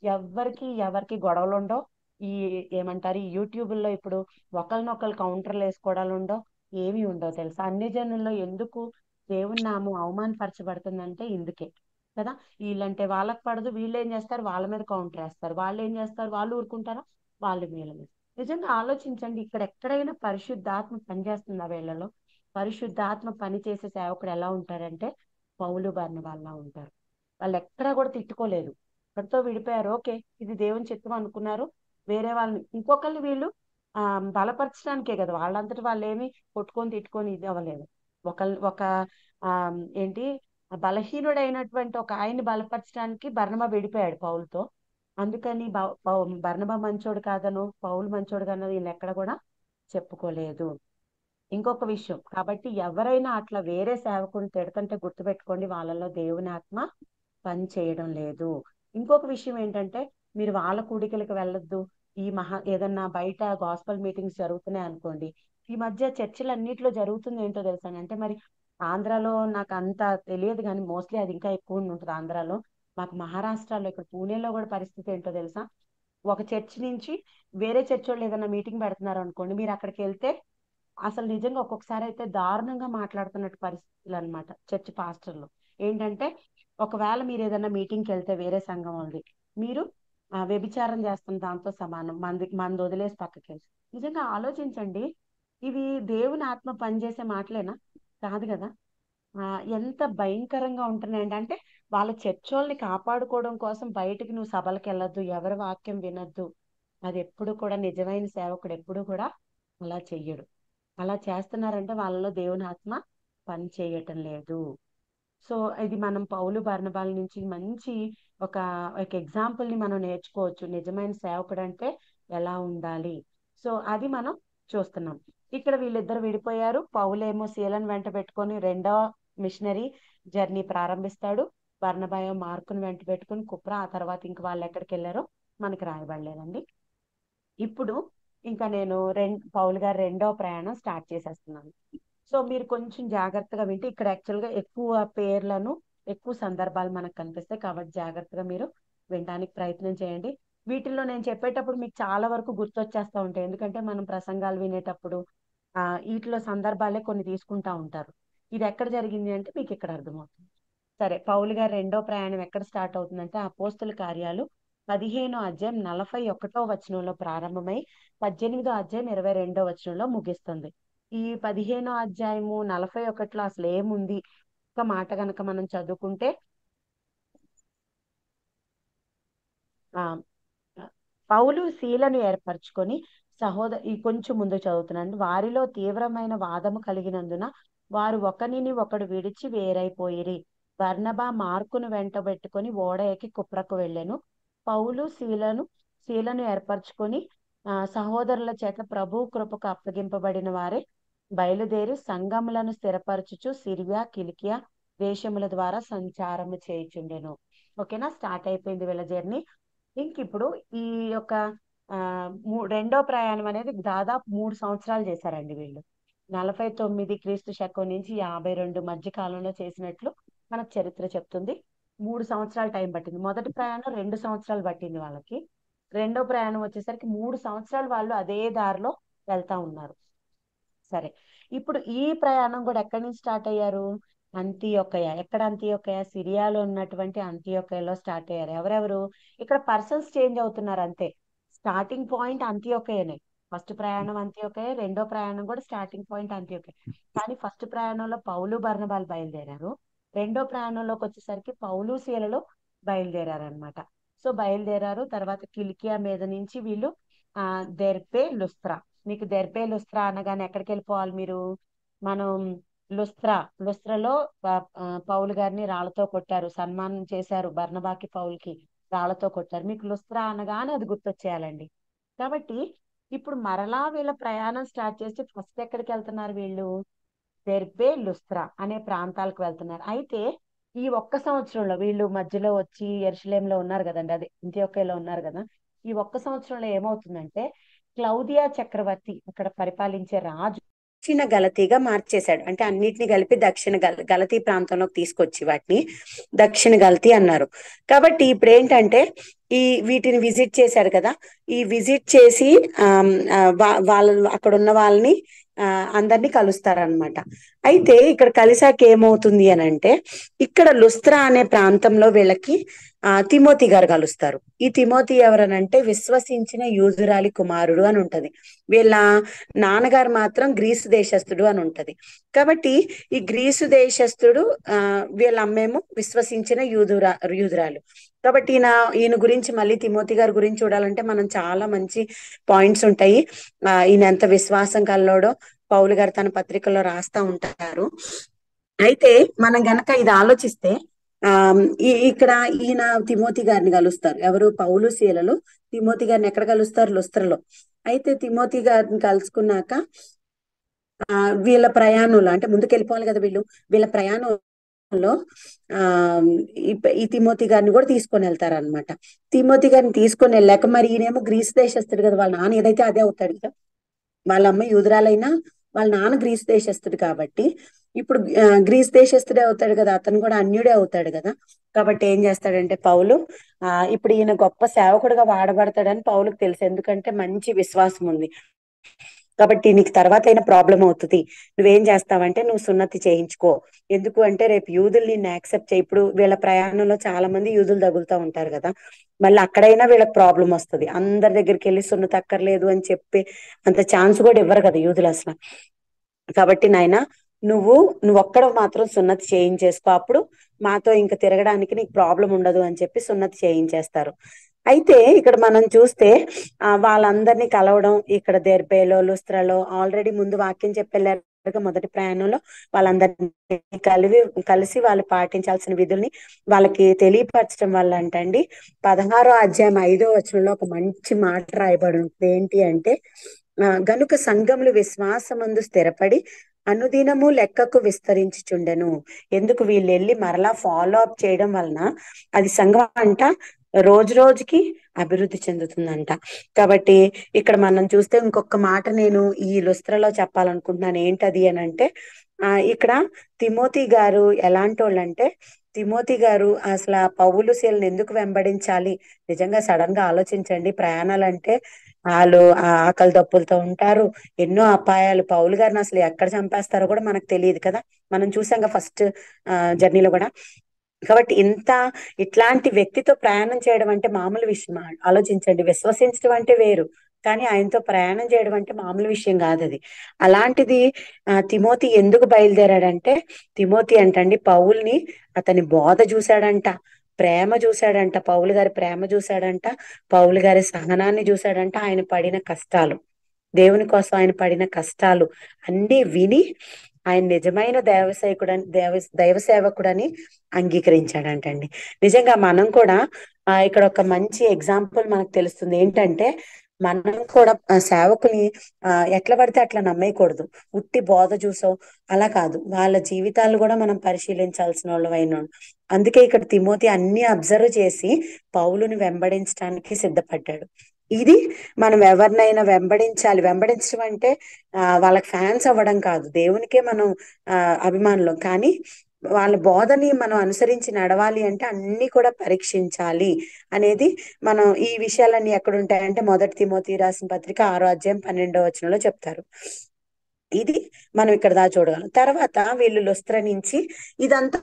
ఎవరికి గొడవలు ఉండవు. ఈ ఏమంటారు, ఈ యూట్యూబుల్లో ఇప్పుడు ఒకరినొకరు కౌంటర్లు వేసుకోవడాలు ఉండవు, ఏమీ ఉండవు తెలుసా. అన్ని జనుల్లో ఎందుకు దేవుని నామం అవమానపరచబడుతుందంటే ఇందుకే కదా. వీళ్ళంటే వాళ్ళకి పడదు, వీళ్ళు ఏం చేస్తారు, వాళ్ళ మీద కౌంటర్ వేస్తారు, వాళ్ళు ఏం చేస్తారు, వాళ్ళు ఊరుకుంటారా, వాళ్ళు వీళ్ళ మీద. నిజంగా ఆలోచించండి, ఇక్కడ ఎక్కడైనా పరిశుద్ధాత్మ పనిచేస్తుందా వీళ్ళలో? పరిశుద్ధాత్మ పని చేసే సేవకుడు ఎలా ఉంటారంటే పౌలు బర్నబాల్లా ఉంటారు. వాళ్ళు ఎక్కడా కూడా తిట్టుకోలేదు, ఒకరితో విడిపోయారు, ఓకే ఇది దేవుని చిత్తం అనుకున్నారు, వేరే వాళ్ళని ఇంకొకరిని వీళ్ళు బలపరచడానికే కదా, వాళ్ళంతటి వాళ్ళు ఏమి కొట్టుకొని తిట్టుకొని ఇది అవ్వలేదు. ఒక ఆ ఏంటి, బలహీనుడైనటువంటి ఒక ఆయన్ని బలపరచడానికి బర్నబా విడిపోయాడు పౌలుతో. అందుకని బర్నబా మంచోడు కాదను, పౌలు మంచోడు కాదను వీళ్ళు ఎక్కడ కూడా చెప్పుకోలేదు. ఇంకొక విషయం, కాబట్టి ఎవరైనా అట్లా వేరే సేవకుని తిడుతుంటే గుర్తుపెట్టుకోండి, వాళ్ళలో దేవుని ఆత్మ పని చేయడం లేదు. ఇంకొక విషయం ఏంటంటే, మీరు వాళ్ళ కూడికలకు వెళ్ళొద్దు. ఈ ఏదన్నా బయట గాస్పల్ మీటింగ్స్ జరుగుతున్నాయి అనుకోండి, ఈ మధ్య చర్చిలన్నిట్లో జరుగుతుంది ఏంటో తెలుసానంటే, మరి ఆంధ్రాలో నాకు అంత తెలియదు కానీ మోస్ట్లీ అది ఇంకా ఎక్కువ ఉంటుంది ఆంధ్రాలో. మాకు మహారాష్ట్రలో ఇక్కడ పూణేలో కూడా పరిస్థితి ఏంటో తెలుసా? ఒక చర్చ్ నుంచి వేరే చర్చ్ వాళ్ళు ఏదైనా మీటింగ్ పెడుతున్నారు అనుకోండి, మీరు అక్కడికి వెళ్తే అసలు నిజంగా ఒక్కొక్కసారి అయితే దారుణంగా మాట్లాడుతున్నట్టు పరిస్థితులు అనమాట చర్చ్ పాస్టర్లు. ఏంటంటే, ఒకవేళ మీరు ఏదైనా మీటింగ్కి వెళ్తే వేరే సంఘం వాళ్ళది, మీరు వ్యభిచారం చేస్తున్న దాంతో సమానం, మంది వదిలేసి పక్కకి వెళ్ళి. నిజంగా ఆలోచించండి, ఇవి దేవుని ఆత్మ పనిచేసే మాటలేనా? కాదు కదా. ఆ ఎంత భయంకరంగా ఉంటున్నాయండి అంటే, వాళ్ళ చర్చోల్ని కాపాడుకోవడం కోసం బయటికి నువ్వు సభలకు వెళ్ళొద్దు, ఎవరి వాక్యం వినొద్దు. అది ఎప్పుడు కూడా నిజమైన సేవకుడు ఎప్పుడు కూడా అలా చెయ్యడు. అలా చేస్తున్నారంటే వాళ్ళలో దేవుని ఆత్మ పని చేయటం లేదు. సో ఇది మనం పౌలు బర్నబాల నుంచి మంచి ఒక ఒక ఎగ్జాంపుల్ ని మనం నేర్చుకోవచ్చు, నిజమైన సేవకుడు అంటే ఎలా ఉండాలి. సో అది మనం చూస్తున్నాం. ఇక్కడ వీళ్ళిద్దరు విడిపోయారు. పౌలేమో శీలను వెంట పెట్టుకొని రెండో మిషనరీ జర్నీ ప్రారంభిస్తాడు. బర్నబాయో మార్కును వెంట పెట్టుకుని కుప్ర. ఆ తర్వాత ఇంక వాళ్ళు ఎక్కడికి వెళ్ళారో మనకి రాయబడలేదండి. ఇప్పుడు ఇంకా నేను పౌలు గారు రెండో ప్రయాణం స్టార్ట్ చేసేస్తున్నాను. సో మీరు కొంచెం జాగ్రత్తగా వింటే ఇక్కడ యాక్చువల్గా ఎక్కువ పేర్లను, ఎక్కువ సందర్భాలు మనకు కనిపిస్తాయి కాబట్టి జాగ్రత్తగా మీరు వినడానికి ప్రయత్నం చేయండి. వీటిల్లో నేను చెప్పేటప్పుడు మీకు చాలా వరకు గుర్తొచ్చేస్తూ ఉంటాయి, ఎందుకంటే మనం ప్రసంగాలు వినేటప్పుడు వీటిలో సందర్భాలే కొన్ని తీసుకుంటా ఉంటారు. ఇది ఎక్కడ జరిగింది అంటే మీకు ఇక్కడ అర్థమవుతుంది. సరే, పౌలు గారు రెండో ప్రయాణం ఎక్కడ స్టార్ట్ అవుతుందంటే అపోస్తుల కార్యాలు 15వ అధ్యాయం 41వ వచనంలో ప్రారంభమై 18వ అధ్యాయం 22వ వచనంలో ముగిస్తుంది. ఈ 15వ అధ్యాయము 41లో అసలు ఏముంది ఒక మాట గనక మనం చదువుకుంటే, ఆ పౌలు శీలను ఏర్పరచుకొని ఈ కొంచెం ముందు చదువుతున్నాను. వారిలో తీవ్రమైన వాదము కలిగినందున వారు ఒకనిని ఒకడు విడిచి వేరైపోయిరి. బర్నబా మార్కును వెంటబెట్టుకొని ఓడ ఎక్కి కుప్రకు వెళ్ళెను. పౌలు శీలను ఏర్పరచుకొని సహోదరుల చేత ప్రభు కృపకు అప్పగింపబడిన వారే బయలుదేరి సంఘములను స్థిరపరచుచు సిరియా కిలికియా దేశముల ద్వారా సంచారము చేయుచుండెను. ఓకేనా, స్టార్ట్ అయిపోయింది వీళ్ళ జర్నీ. ఇంక ఇప్పుడు ఈ యొక్క ఆ రెండో ప్రయాణం అనేది దాదాపు 3 సంవత్సరాలు చేశారండి వీళ్ళు. 49 క్రీస్తు శకం నుంచి 52 మధ్య కాలంలో చేసినట్లు మనకు చరిత్ర చెప్తుంది. 3 సంవత్సరాలు టైం పట్టింది. మొదటి ప్రయాణం 2 సంవత్సరాలు పట్టింది వాళ్ళకి. రెండో ప్రయాణం వచ్చేసరికి 3 సంవత్సరాలు వాళ్ళు అదే దారిలో వెళ్తా ఉన్నారు. సరే, ఇప్పుడు ఈ ప్రయాణం కూడా ఎక్కడి నుంచి స్టార్ట్ అయ్యారు? అంతియొకయ. ఎక్కడ అంతియొకయ? సిరియాలో ఉన్నటువంటి అంతియొకయలో స్టార్ట్ అయ్యారు. ఎవరెవరు? ఇక్కడ పర్సన్స్ చేంజ్ అవుతున్నారు అంతే. Starting point అంతియొకయనే. ఫస్ట్ ప్రయాణం అంతియొకయ, రెండో ప్రయాణం కూడా స్టార్టింగ్ పాయింట్ అంతియొకయ. కానీ ఫస్ట్ ప్రయాణంలో పౌలు బర్నబాలు బయలుదేరారు. రెండో ప్రయాణంలోకి వచ్చేసరికి పౌలు శీలలో బయలుదేరారు అనమాట. సో బయలుదేరారు. తర్వాత కిలికియా మీద నుంచి వీళ్ళు దెర్పే లుస్త్రా. మీకు దెర్పే లుస్త్రా అనగానే ఎక్కడికి వెళ్ళిపోవాలి మీరు? మనం లుస్త్రలో పౌలు గారిని రాళ్లతో కొట్టారు, సన్మానం చేశారు. బర్నబాకి పౌల్కి రాళ్లతో కొట్టారు. మీకు లుస్త్రా అనగానే అది గుర్తొచ్చేయాలండి. కాబట్టి ఇప్పుడు మరలా వీళ్ళ ప్రయాణం స్టార్ట్ చేసి ఫస్ట్ ఎక్కడికి వెళ్తున్నారు వీళ్ళు? దెర్బే లుస్త్రా అనే ప్రాంతాలకు వెళ్తున్నారు. అయితే ఈ ఒక్క సంవత్సరంలో వీళ్ళు మధ్యలో వచ్చి యెరూషలేంలో ఉన్నారు కదండి, అదే అంతియొక్కయలో ఉన్నారు కదా. ఈ ఒక్క సంవత్సరంలో ఏమవుతుందంటే, క్లౌదియా చక్రవర్తి అక్కడ పరిపాలించే రాజు దక్షిణ గలతీగా మార్చేశాడు. అంటే అన్నిటిని కలిపి దక్షిణ గలతీ ప్రాంతంలోకి తీసుకొచ్చి వాటిని దక్షిణ గలతీ అన్నారు. కాబట్టి ఇప్పుడు ఏంటంటే వీటిని విజిట్ చేశారు కదా, ఈ విజిట్ చేసి వాళ్ళు అక్కడ ఉన్న వాళ్ళని అందరినీ కలుస్తారనమాట. అయితే ఇక్కడ కలిసాక ఏమవుతుంది అని అంటే, ఇక్కడ లుస్త్రా అనే ప్రాంతంలో వీళ్ళకి తిమోతి గారు కలుస్తారు. ఈ తిమోతి ఎవరనంటే విశ్వసించిన యూదురాలి కుమారుడు అని ఉంటది. వీళ్ళ నాన్నగారు మాత్రం గ్రీసు దేశస్థుడు అని ఉంటది. కాబట్టి ఈ గ్రీసు దేశస్థుడు వీళ్ళ అమ్మేమో విశ్వసించిన యూదురాలు. కాబట్టి ఈయన గురించి మళ్ళీ తిమోతి గారి గురించి చూడాలంటే మనం చాలా మంచి పాయింట్స్ ఉంటాయి. ఈయన ఎంత విశ్వాసం కల్లోడో పౌలు గారు తన పత్రికల్లో రాస్తా ఉంటారు. అయితే మనం గనక ఇది ఆలోచిస్తే ఇక్కడ ఈయన తిమోతి గారిని కలుస్తారు. ఎవరు? పౌలు శీలలో తిమోతి గారిని ఎక్కడ కలుస్తారు? లుస్త్రలో. అయితే తిమోతి గారిని కలుసుకున్నాక వీళ్ళ ప్రయాణంలో, అంటే ముందుకు వెళ్ళిపోవాలి కదా వీళ్ళ ప్రయాణంలో ఈ తిమోతి గారిని కూడా తీసుకొని వెళ్తారనమాట. తిమోతి గారిని తీసుకొని వెళ్ళాక మరి ఈయనేమో గ్రీస్ దేశస్తుడు కదా, వాళ్ళ నాన్న ఏదైతే అదే అవుతాడు కదా. వాళ్ళ అమ్మ యూదురాలైనా వాళ్ళ నాన్న గ్రీస్ దేశస్థుడు కాబట్టి ఇప్పుడు గ్రీస్ దేశస్థుడే అవుతాడు కదా, అతను కూడా అన్యుడే అవుతాడు కదా. కాబట్టి ఏం చేస్తాడంటే పౌలు ఇప్పుడు ఈయన గొప్ప సేవకుడుగా వాడబడతాడని పౌలుకు తెలుసు, ఎందుకంటే మంచి విశ్వాసం ఉంది. కాబట్టి నీకు తర్వాత అయినా ప్రాబ్లం అవుతుంది, నువ్వేం చేస్తావంటే నువ్వు సున్నతి చేయించుకో. ఎందుకు అంటే రేపు యూదులు నిన్ను యాక్సెప్ట్ చేయి. ఇప్పుడు వీళ్ళ ప్రయాణంలో చాలా మంది యూదులు తగులుతూ ఉంటారు కదా, మళ్ళీ అక్కడైనా వీళ్ళకి ప్రాబ్లం వస్తుంది. అందరి దగ్గరికి వెళ్ళి సున్నతి అక్కర్లేదు అని చెప్పి అంత ఛాన్స్ కూడా ఇవ్వరు కదా యూదులు అసలు. కాబట్టి నాయన నువ్వు ఒక్కడ మాత్రం సున్నతి చేయించేసుకో, అప్పుడు మాతో ఇంకా తిరగడానికి నీకు ప్రాబ్లం ఉండదు అని చెప్పి సున్నతి చేయించేస్తారు. అయితే ఇక్కడ మనం చూస్తే వాళ్ళందరినీ కలవడం, ఇక్కడ దెర్బేలో లుస్త్రలో ఆల్రెడీ ముందు వాక్యం చెప్పెళ్ళారు మొదటి ప్రయాణంలో వాళ్ళందరినీ కలిసి వాళ్ళు పాటించాల్సిన విధుల్ని వాళ్ళకి తెలియపరచడం వల్ల అంటండి 16వ అధ్యాయం 5వ వచనంలో ఒక మంచి మాట రాయబడి ఉంటుంది. ఏంటి అంటే గనుక సంఘములు విశ్వాసమందు స్థిరపడి అనుదినము లెక్కకు విస్తరించుచుండెను. ఎందుకు వీళ్ళు వెళ్ళి మరలా ఫాలో అప్ చేయడం వలన అది సంఘం అంట రోజు రోజుకి అభివృద్ధి చెందుతుందంట. కాబట్టి ఇక్కడ మనం చూస్తే ఇంకొక మాట నేను ఈ లుస్త్రలో చెప్పాలనుకుంటున్నాను. ఏంటది అని అంటే ఇక్కడ తిమోతి గారు ఎలాంటి వాళ్ళంటే, తిమోతి గారు అసలు ఆ పౌలు శీలను ఎందుకు వెంబడించాలి? నిజంగా సడన్ గా ఆలోచించండి, ప్రయాణాలంటే వాళ్ళు ఆకలి దప్పులతో ఉంటారు, ఎన్నో అపాయాలు. పౌలు గారిని అసలు ఎక్కడ చంపేస్తారో కూడా మనకు తెలియదు కదా, మనం చూసాం ఫస్ట్ జర్నీలో కూడా. కాబట్టి ఇట్లాంటి వ్యక్తితో ప్రయాణం చేయడం అంటే మామూలు విషయం. ఆలోచించండి, విశ్వసించడం అంటే వేరు, కానీ ఆయనతో ప్రయాణం చేయడం అంటే మామూలు విషయం కాదు అది. అలాంటిది తిమోతి ఎందుకు బయలుదేరాడంటే, తిమోతి అంటండి పౌల్ని అతని బోధ చూశాడంట, ప్రేమ చూశాడంట, పౌలు గారి ప్రేమ చూశాడంట, పౌలు గారి సహనాన్ని చూశాడంట, ఆయన పడిన కష్టాలు, దేవుని కోసం ఆయన పడిన కష్టాలు అన్నీ విని ఆయన నిజమైన దైవ సేవకుడని అంగీకరించాడంటండి. నిజంగా మనం కూడా ఇక్కడ ఒక మంచి ఎగ్జాంపుల్ మనకు తెలుస్తుంది. ఏంటంటే మనం కూడా సేవకుని ఎట్లా పడితే అట్లా నమ్మేయకూడదు. ఉట్టి బోధ చూసో అలా కాదు, వాళ్ళ జీవితాలు కూడా మనం పరిశీలించాల్సిన వాళ్ళం అయినాడు. అందుకే ఇక్కడ తిమోతి అన్ని అబ్జర్వ్ చేసి పౌలుని వెంబడించడానికి సిద్ధపడ్డాడు. ఇది మనం ఎవరినైనా వెంబడించాలి. వెంబడించడం అంటే వాళ్ళకి ఫ్యాన్స్ అవ్వడం కాదు, దేవునికే మనం అభిమానులం. కానీ వాళ్ళ బోధని మనం అనుసరించి నడవాలి అంటే అన్ని కూడా పరీక్షించాలి అనేది మనం ఈ విషయాలన్నీ ఎక్కడ ఉంటాయంటే మొదటి తిమోతి రాసిన పత్రిక 6వ అధ్యాయం 12వ వచనంలో చెప్తారు. ఇది మనం ఇక్కడ చూడగలం. తర్వాత వీళ్ళు లుస్త్ర నుంచి ఇదంతా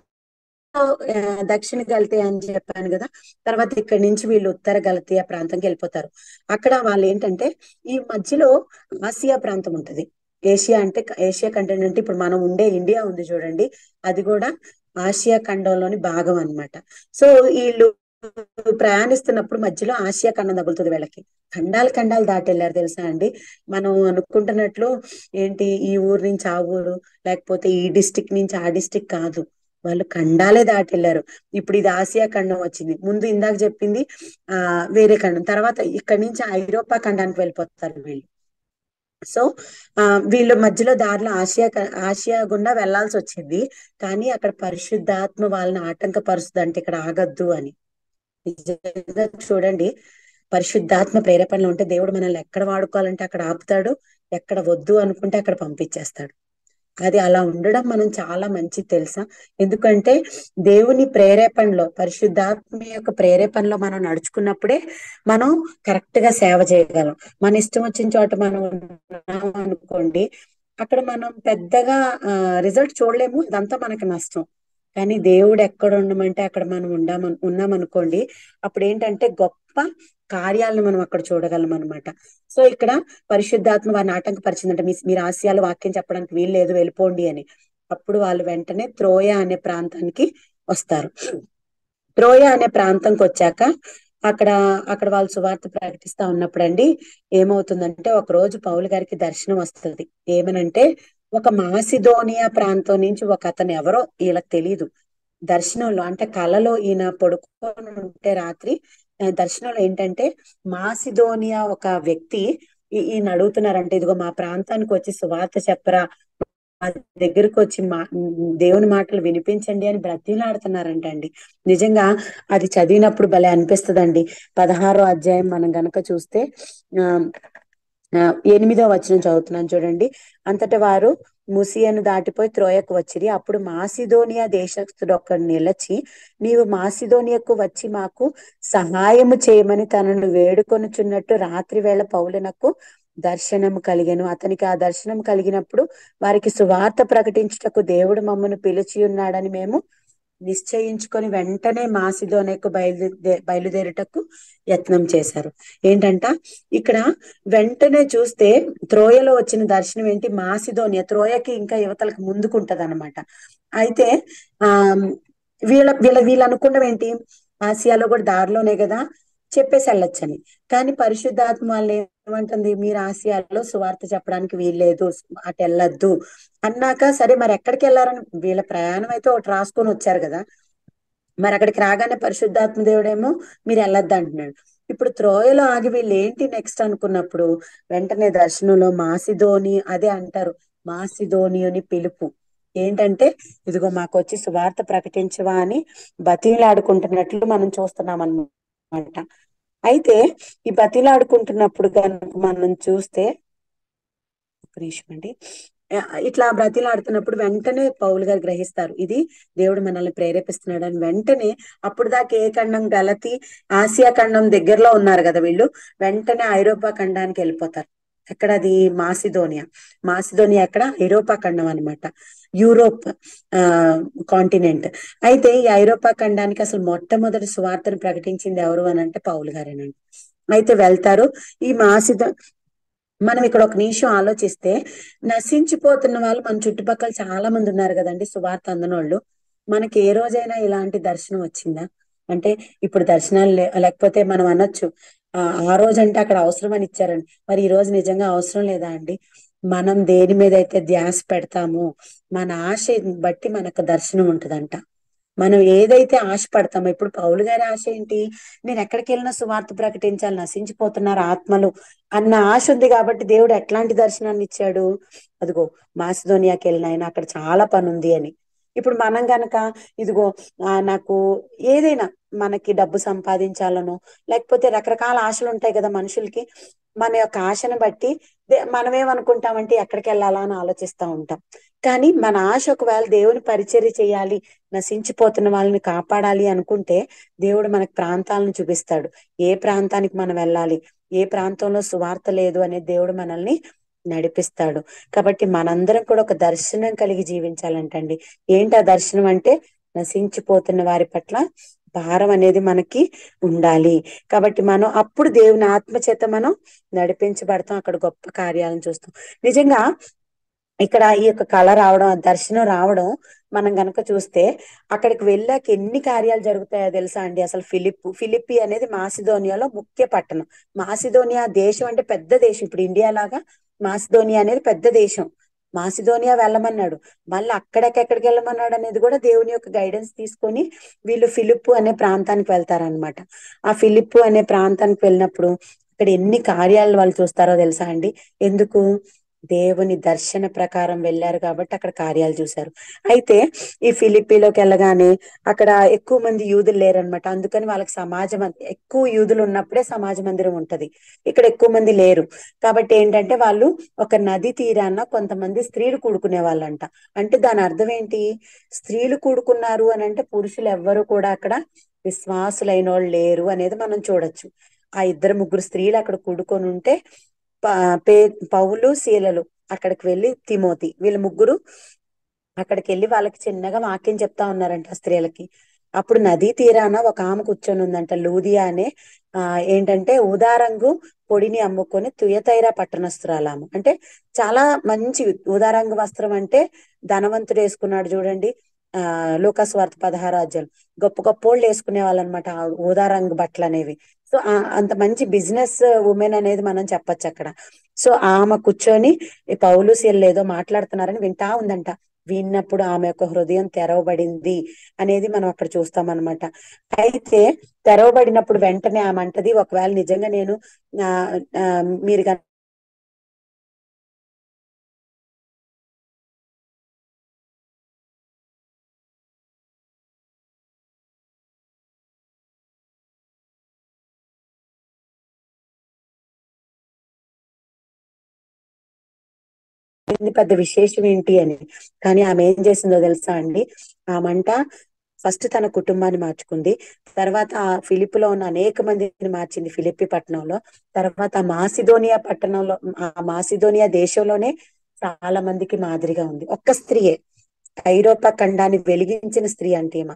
దక్షిణ గలతీయ అని చెప్పాను కదా, తర్వాత ఇక్కడి నుంచి వీళ్ళు ఉత్తర గలతీయ ప్రాంతంకి వెళ్ళిపోతారు. అక్కడ వాళ్ళు ఏంటంటే ఈ మధ్యలో ఆసియా ప్రాంతం ఉంటది. ఏషియా అంటే ఏషియా కంటినెంట్ అంటే ఇప్పుడు మనం ఉండే ఇండియా ఉంది చూడండి, అది కూడా ఆసియా ఖండంలోని భాగం అన్నమాట. సో వీళ్ళు ప్రయాణిస్తున్నప్పుడు మధ్యలో ఆసియా ఖండం తగులుతుంది వీళ్ళకి. ఖండాలు దాటి వెళ్ళారు తెలుసా అండి. మనం అనుకుంటున్నట్లు ఏంటి ఈ ఊరు నుంచి ఆ ఊరు, లేకపోతే ఈ డిస్టిక్ నుంచి ఆ డిస్టిక్ కాదు, వాళ్ళు ఖండాలే దాటి వెళ్ళారు. ఇప్పుడు ఇది ఆసియా ఖండం వచ్చింది, ముందు ఇందాక చెప్పింది వేరే ఖండం, తర్వాత ఇక్కడి నుంచి ఐరోపా ఖండానికి వెళ్ళిపోతారు వీళ్ళు. సో వీళ్ళు మధ్యలో దారిలో ఆసియా గుండా వెళ్లాల్సి వచ్చింది. కానీ అక్కడ పరిశుద్ధాత్మ వాళ్ళని ఆటంకపరుస్తుంది, అంటే ఇక్కడ ఆగద్దు అని. నిజంగా చూడండి, పరిశుద్ధాత్మ ప్రేరేపణలు ఉంటే దేవుడు మనల్ని ఎక్కడ వాడుకోవాలంటే అక్కడ ఆపుతాడు, ఎక్కడ వద్దు అనుకుంటే అక్కడ పంపించేస్తాడు. అది అలా ఉండడం మనం చాలా మంచిది తెలుసా. ఎందుకంటే దేవుని ప్రేరేపణలో, పరిశుద్ధాత్మ యొక్క ప్రేరేపణలో మనం నడుచుకున్నప్పుడే మనం కరెక్ట్ గా సేవ చేయగలం. మన ఇష్టం వచ్చిన చోట మనం ఉన్నాం అనుకోండి, అక్కడ మనం పెద్దగా రిజల్ట్ చూడలేము, ఇదంతా మనకి నష్టం. కానీ దేవుడు ఎక్కడ ఉండమంటే అక్కడ మనం ఉన్నామనుకోండి, అప్పుడు ఏంటంటే గొప్ప కార్యాలను మనం అక్కడ చూడగలం అనమాట. సో ఇక్కడ పరిశుద్ధాత్మ వారిని ఆటంకపరిచిందంటే మీరు ఆసియాలో వాక్యం చెప్పడానికి వీలు లేదు, వెళ్ళిపోండి అని. అప్పుడు వాళ్ళు వెంటనే త్రోయ అనే ప్రాంతానికి వస్తారు. త్రోయ అనే ప్రాంతంకి వచ్చాక అక్కడ అక్కడ వాళ్ళు సువార్త ప్రకటిస్తా ఉన్నప్పుడు అండి ఏమవుతుందంటే, ఒక రోజు పౌలు గారికి దర్శనం వస్తుంది. ఏమనంటే ఒక మాసిదోనియా ప్రాంతం నుంచి ఒక అతను ఎవరో వీళ్ళకి తెలియదు, దర్శనంలో అంటే కలలో ఈయన పడుకొని ఉంటే రాత్రి దర్శనంలో ఏంటంటే మాసిదోనియా ఒక వ్యక్తి ఈయన అడుగుతున్నారంటే, ఇదిగో మా ప్రాంతానికి వచ్చి సువార్త చెప్పరా, మా దగ్గరకు వచ్చి దేవుని మాటలు వినిపించండి అని బ్రతిలాడుతున్నారంట అండి. నిజంగా అది చదివినప్పుడు భలే అనిపిస్తుందండి. 16వ అధ్యాయం మనం గనక చూస్తే ఆ, 8వ వచనం చదువుతున్నాను చూడండి. అంతట వారు ముసియను దాటిపోయి త్రోయకు వచ్చిరి. అప్పుడు మాసిదోనియా దేశస్థుడు ఒకడు నిలిచి, నీవు మాసిదోనియకు వచ్చి మాకు సహాయము చేయమని తనను వేడుకొనుచున్నట్టు రాత్రి వేళ పౌలునకు దర్శనము కలిగెను. అతనికి ఆ దర్శనం కలిగినప్పుడు వారికి సువార్త ప్రకటించుటకు దేవుడు మమ్మను పిలిచి ఉన్నాడని మేము నిశ్చయించుకొని వెంటనే మాసిదోనియకు బయలుదేరుటకు యత్నం చేశారు. ఏంటంట ఇక్కడ వెంటనే చూస్తే త్రోయలో వచ్చిన దర్శనం ఏంటి? మాసిదోనియా, త్రోయకి ఇంకా యువతలకు ముందుకుంటది అనమాట. అయితే ఆ వీళ్ళు అనుకున్నవి ఏంటి? ఆసియాలో కూడా దారిలోనే కదా, చెప్పేసి వెళ్ళొచ్చని. కానీ పరిశుద్ధాత్మ వాళ్ళు ఏమంటుంది? మీరు ఆసియాలో సువార్త చెప్పడానికి వీల్లేదు, అటు వెళ్ళొద్దు అన్నాక, సరే మరి ఎక్కడికి వెళ్ళారని వీళ్ళ ప్రయాణం అయితే ఒకటి రాసుకొని వచ్చారు కదా. మరి అక్కడికి రాగానే పరిశుద్ధాత్మ దేవుడేమో మీరు వెళ్ళొద్దు అంటున్నాడు. ఇప్పుడు త్రోయలో ఆగి వీళ్ళు ఏంటి నెక్స్ట్ అనుకున్నప్పుడు వెంటనే దర్శనంలో మాసిదోని, అదే అంటారు మాసిదోనియుని పిలుపు. ఏంటంటే ఇదిగో మాకు వచ్చి సువార్త ప్రకటించవా అని బతిలాడుకుంటున్నట్లు మనం చూస్తున్నాం అన్నమాట. అయితే ఈ బతిలాడుకుంటున్నప్పుడు కనుక మనం చూస్తే, ఒక నిమిషం అండి, ఇట్లా బ్రతిలాడుతున్నప్పుడు వెంటనే పౌలు గారు గ్రహిస్తారు ఇది దేవుడు మనల్ని ప్రేరేపిస్తున్నాడు అని. వెంటనే అప్పుడు దాకా ఏ ఖండం? గలతి, ఆసియా ఖండం దగ్గరలో ఉన్నారు కదా వీళ్ళు, వెంటనే ఐరోపా ఖండానికి వెళ్ళిపోతారు. ఎక్కడది? మాసిదోనియా. మాసిదోనియా ఎక్కడ? ఐరోపా ఖండం అన్నమాట, యూరోప్ ఆ కాంటినెంట్. అయితే ఈ ఐరోపా ఖండానికి అసలు మొట్టమొదటి సువార్తను ప్రకటించింది ఎవరు అని అంటే పౌలు గారేనండి. అయితే వెళ్తారు. ఈ మాసిదో మనం ఇక్కడ ఒక నిమిషం ఆలోచిస్తే, నశించిపోతున్న వాళ్ళు మన చుట్టుపక్కల చాలా మంది ఉన్నారు కదండి, సువార్త అందనోళ్ళు. మనకి ఏ రోజైనా ఇలాంటి దర్శనం వచ్చిందా? అంటే ఇప్పుడు దర్శనాలు లేకపోతే మనం అనొచ్చు ఆ ఆ రోజు అంటే అక్కడ అవసరం అని ఇచ్చారండి, మరి ఈ రోజు నిజంగా అవసరం లేదా అండి? మనం దేని మీద అయితే ధ్యాస పెడతామో మన ఆశ బట్టి మనకు దర్శనం ఉంటదంట. మనం ఏదైతే ఆశ పడతామో, ఇప్పుడు పౌలు గారి ఆశ ఏంటి? నేను ఎక్కడికి వెళ్ళినా సువార్త ప్రకటించాలి, నశించిపోతున్నారు ఆత్మలు అన్న ఆశ ఉంది కాబట్టి దేవుడు ఎట్లాంటి దర్శనాన్ని ఇచ్చాడు? అదిగో మాసిదోనియాకి వెళ్ళిన ఆయన అక్కడ చాలా పని ఉంది అని. ఇప్పుడు మనం గనక ఇదిగో నాకు ఏదైనా, మనకి డబ్బు సంపాదించాలనో లేకపోతే రకరకాల ఆశలు ఉంటాయి కదా మనుషులకి. మన యొక్క ఆశను బట్టి మనం ఏమనుకుంటామంటే ఎక్కడికి వెళ్ళాలా అని ఆలోచిస్తా ఉంటాం. కానీ మన ఆశ ఒకవేళ దేవుని పరిచర్య చేయాలి, నశించిపోతున్న వాళ్ళని కాపాడాలి అనుకుంటే దేవుడు మనకు ప్రాంతాలను చూపిస్తాడు. ఏ ప్రాంతానికి మనం వెళ్ళాలి, ఏ ప్రాంతంలో సువార్త లేదు అనే దేవుడు మనల్ని నడిపిస్తాడు. కాబట్టి మనందరం కూడా ఒక దర్శనం కలిగి జీవించాలంటండి. ఏంటి ఆ దర్శనం అంటే? నశించిపోతున్న వారి పట్ల భారం అనేది మనకి ఉండాలి. కాబట్టి మనం అప్పుడు దేవుని ఆత్మ చేత మనం నడిపించబడతాం, అక్కడ గొప్ప కార్యాలను చూస్తాం. నిజంగా ఇక్కడ ఈ యొక్క కళ రావడం, ఆ దర్శనం రావడం మనం గనక చూస్తే, అక్కడికి వెళ్ళాక ఎన్ని కార్యాలు జరుగుతాయో తెలుసా అండి? అసలు ఫిలిప్పి అనేది మాసిదోనియాలో ముఖ్య పట్టణం. మాసిదోనియా దేశం అంటే పెద్ద దేశం, ఇప్పుడు ఇండియా లాగా మాసిదోనియా అనేది పెద్ద దేశం. మాసిదోనియా వెళ్ళమన్నాడు, మళ్ళీ అక్కడికెక్కడికి వెళ్ళమన్నాడు అనేది కూడా దేవుని యొక్క గైడెన్స్ తీసుకొని వీళ్ళు ఫిలిప్పు అనే ప్రాంతానికి వెళ్తారనమాట. ఆ ఫిలిప్పు అనే ప్రాంతానికి వెళ్ళినప్పుడు అక్కడ ఎన్ని కార్యాలు వాళ్ళు చూస్తారో తెలుసా అండి? ఎందుకు? దేవుని దర్శన ప్రకారం వెళ్ళారు కాబట్టి అక్కడ కార్యాలు చూశారు. అయితే ఈ ఫిలిప్పీలోకి వెళ్ళగానే అక్కడ ఎక్కువ మంది యూదులు లేరనమాట. అందుకని వాళ్ళకి ఎక్కువ యూదులు ఉన్నప్పుడే సమాజ మందిరం ఉంటది. ఇక్కడ ఎక్కువ మంది లేరు. కాబట్టి ఏంటంటే వాళ్ళు ఒక నది తీరాన కొంతమంది స్త్రీలు కూడుకునే వాళ్ళంట. అంటే దాని అర్థం ఏంటి? స్త్రీలు కూడుకున్నారు అని అంటే పురుషులు ఎవ్వరు కూడా అక్కడ విశ్వాసులైన వాళ్ళు లేరు అనేది మనం చూడొచ్చు. ఆ ఇద్దరు ముగ్గురు స్త్రీలు అక్కడ కూడుకొని ఉంటే ప- పే పౌలు శీలలు అక్కడికి వెళ్ళి, తిమోతి, వీళ్ళ ముగ్గురు అక్కడికి వెళ్ళి వాళ్ళకి చిన్నగా వాక్యం చెప్తా ఉన్నారంట ఆ స్త్రీలకి. అప్పుడు నదీ తీరాన ఒక ఆమె కూర్చొని ఉందంట, లూదియా అనే. ఆ ఏంటంటే ఊదారంగు పొడిని అమ్ముకొని తుయతైరా పట్టణస్తురాలాము. అంటే చాలా మంచి ఊదారంగు వస్త్రం అంటే ధనవంతుడు వేసుకున్నాడు చూడండి. లూకాసు వార్త 16 అధ్యాయం, గొప్ప గొప్ప వాళ్ళు వేసుకునే వాళ్ళు అనమాట ఆ ఊదారంగు బట్టలు అనేవి. సో అంత మంచి బిజినెస్ ఉమెన్ అనేది మనం చెప్పొచ్చు అక్కడ. సో ఆమె కూర్చొని ఈ పౌలు శీలలు ఏదో మాట్లాడుతున్నారని వింటా ఉందంట. విన్నప్పుడు ఆమె యొక్క హృదయం తెరవబడింది అనేది మనం అక్కడ చూస్తాం అనమాట. అయితే తెరవబడినప్పుడు వెంటనే ఆమె అంటది, ఒకవేళ నిజంగా నేను ఆ ఆ, మీరు ఇది పెద్ద విశేషం ఏంటి అని. కానీ ఆమె ఏం చేసిందో తెలుసా అండి? ఆ మంట ఫస్ట్ తన కుటుంబాన్ని మార్చుకుంది. తర్వాత ఆ ఫిలిప్పులో ఉన్న అనేక మందిని మార్చింది ఫిలిప్పి పట్టణంలో. తర్వాత మాసిదోనియా పట్టణంలో, ఆ మాసిదోనియా దేశంలోనే చాలా మందికి మాదిరిగా ఉంది. ఒక్క స్త్రీయే ఐరోపా ఖండాన్ని వెలిగించిన స్త్రీ అంటే ఈమె.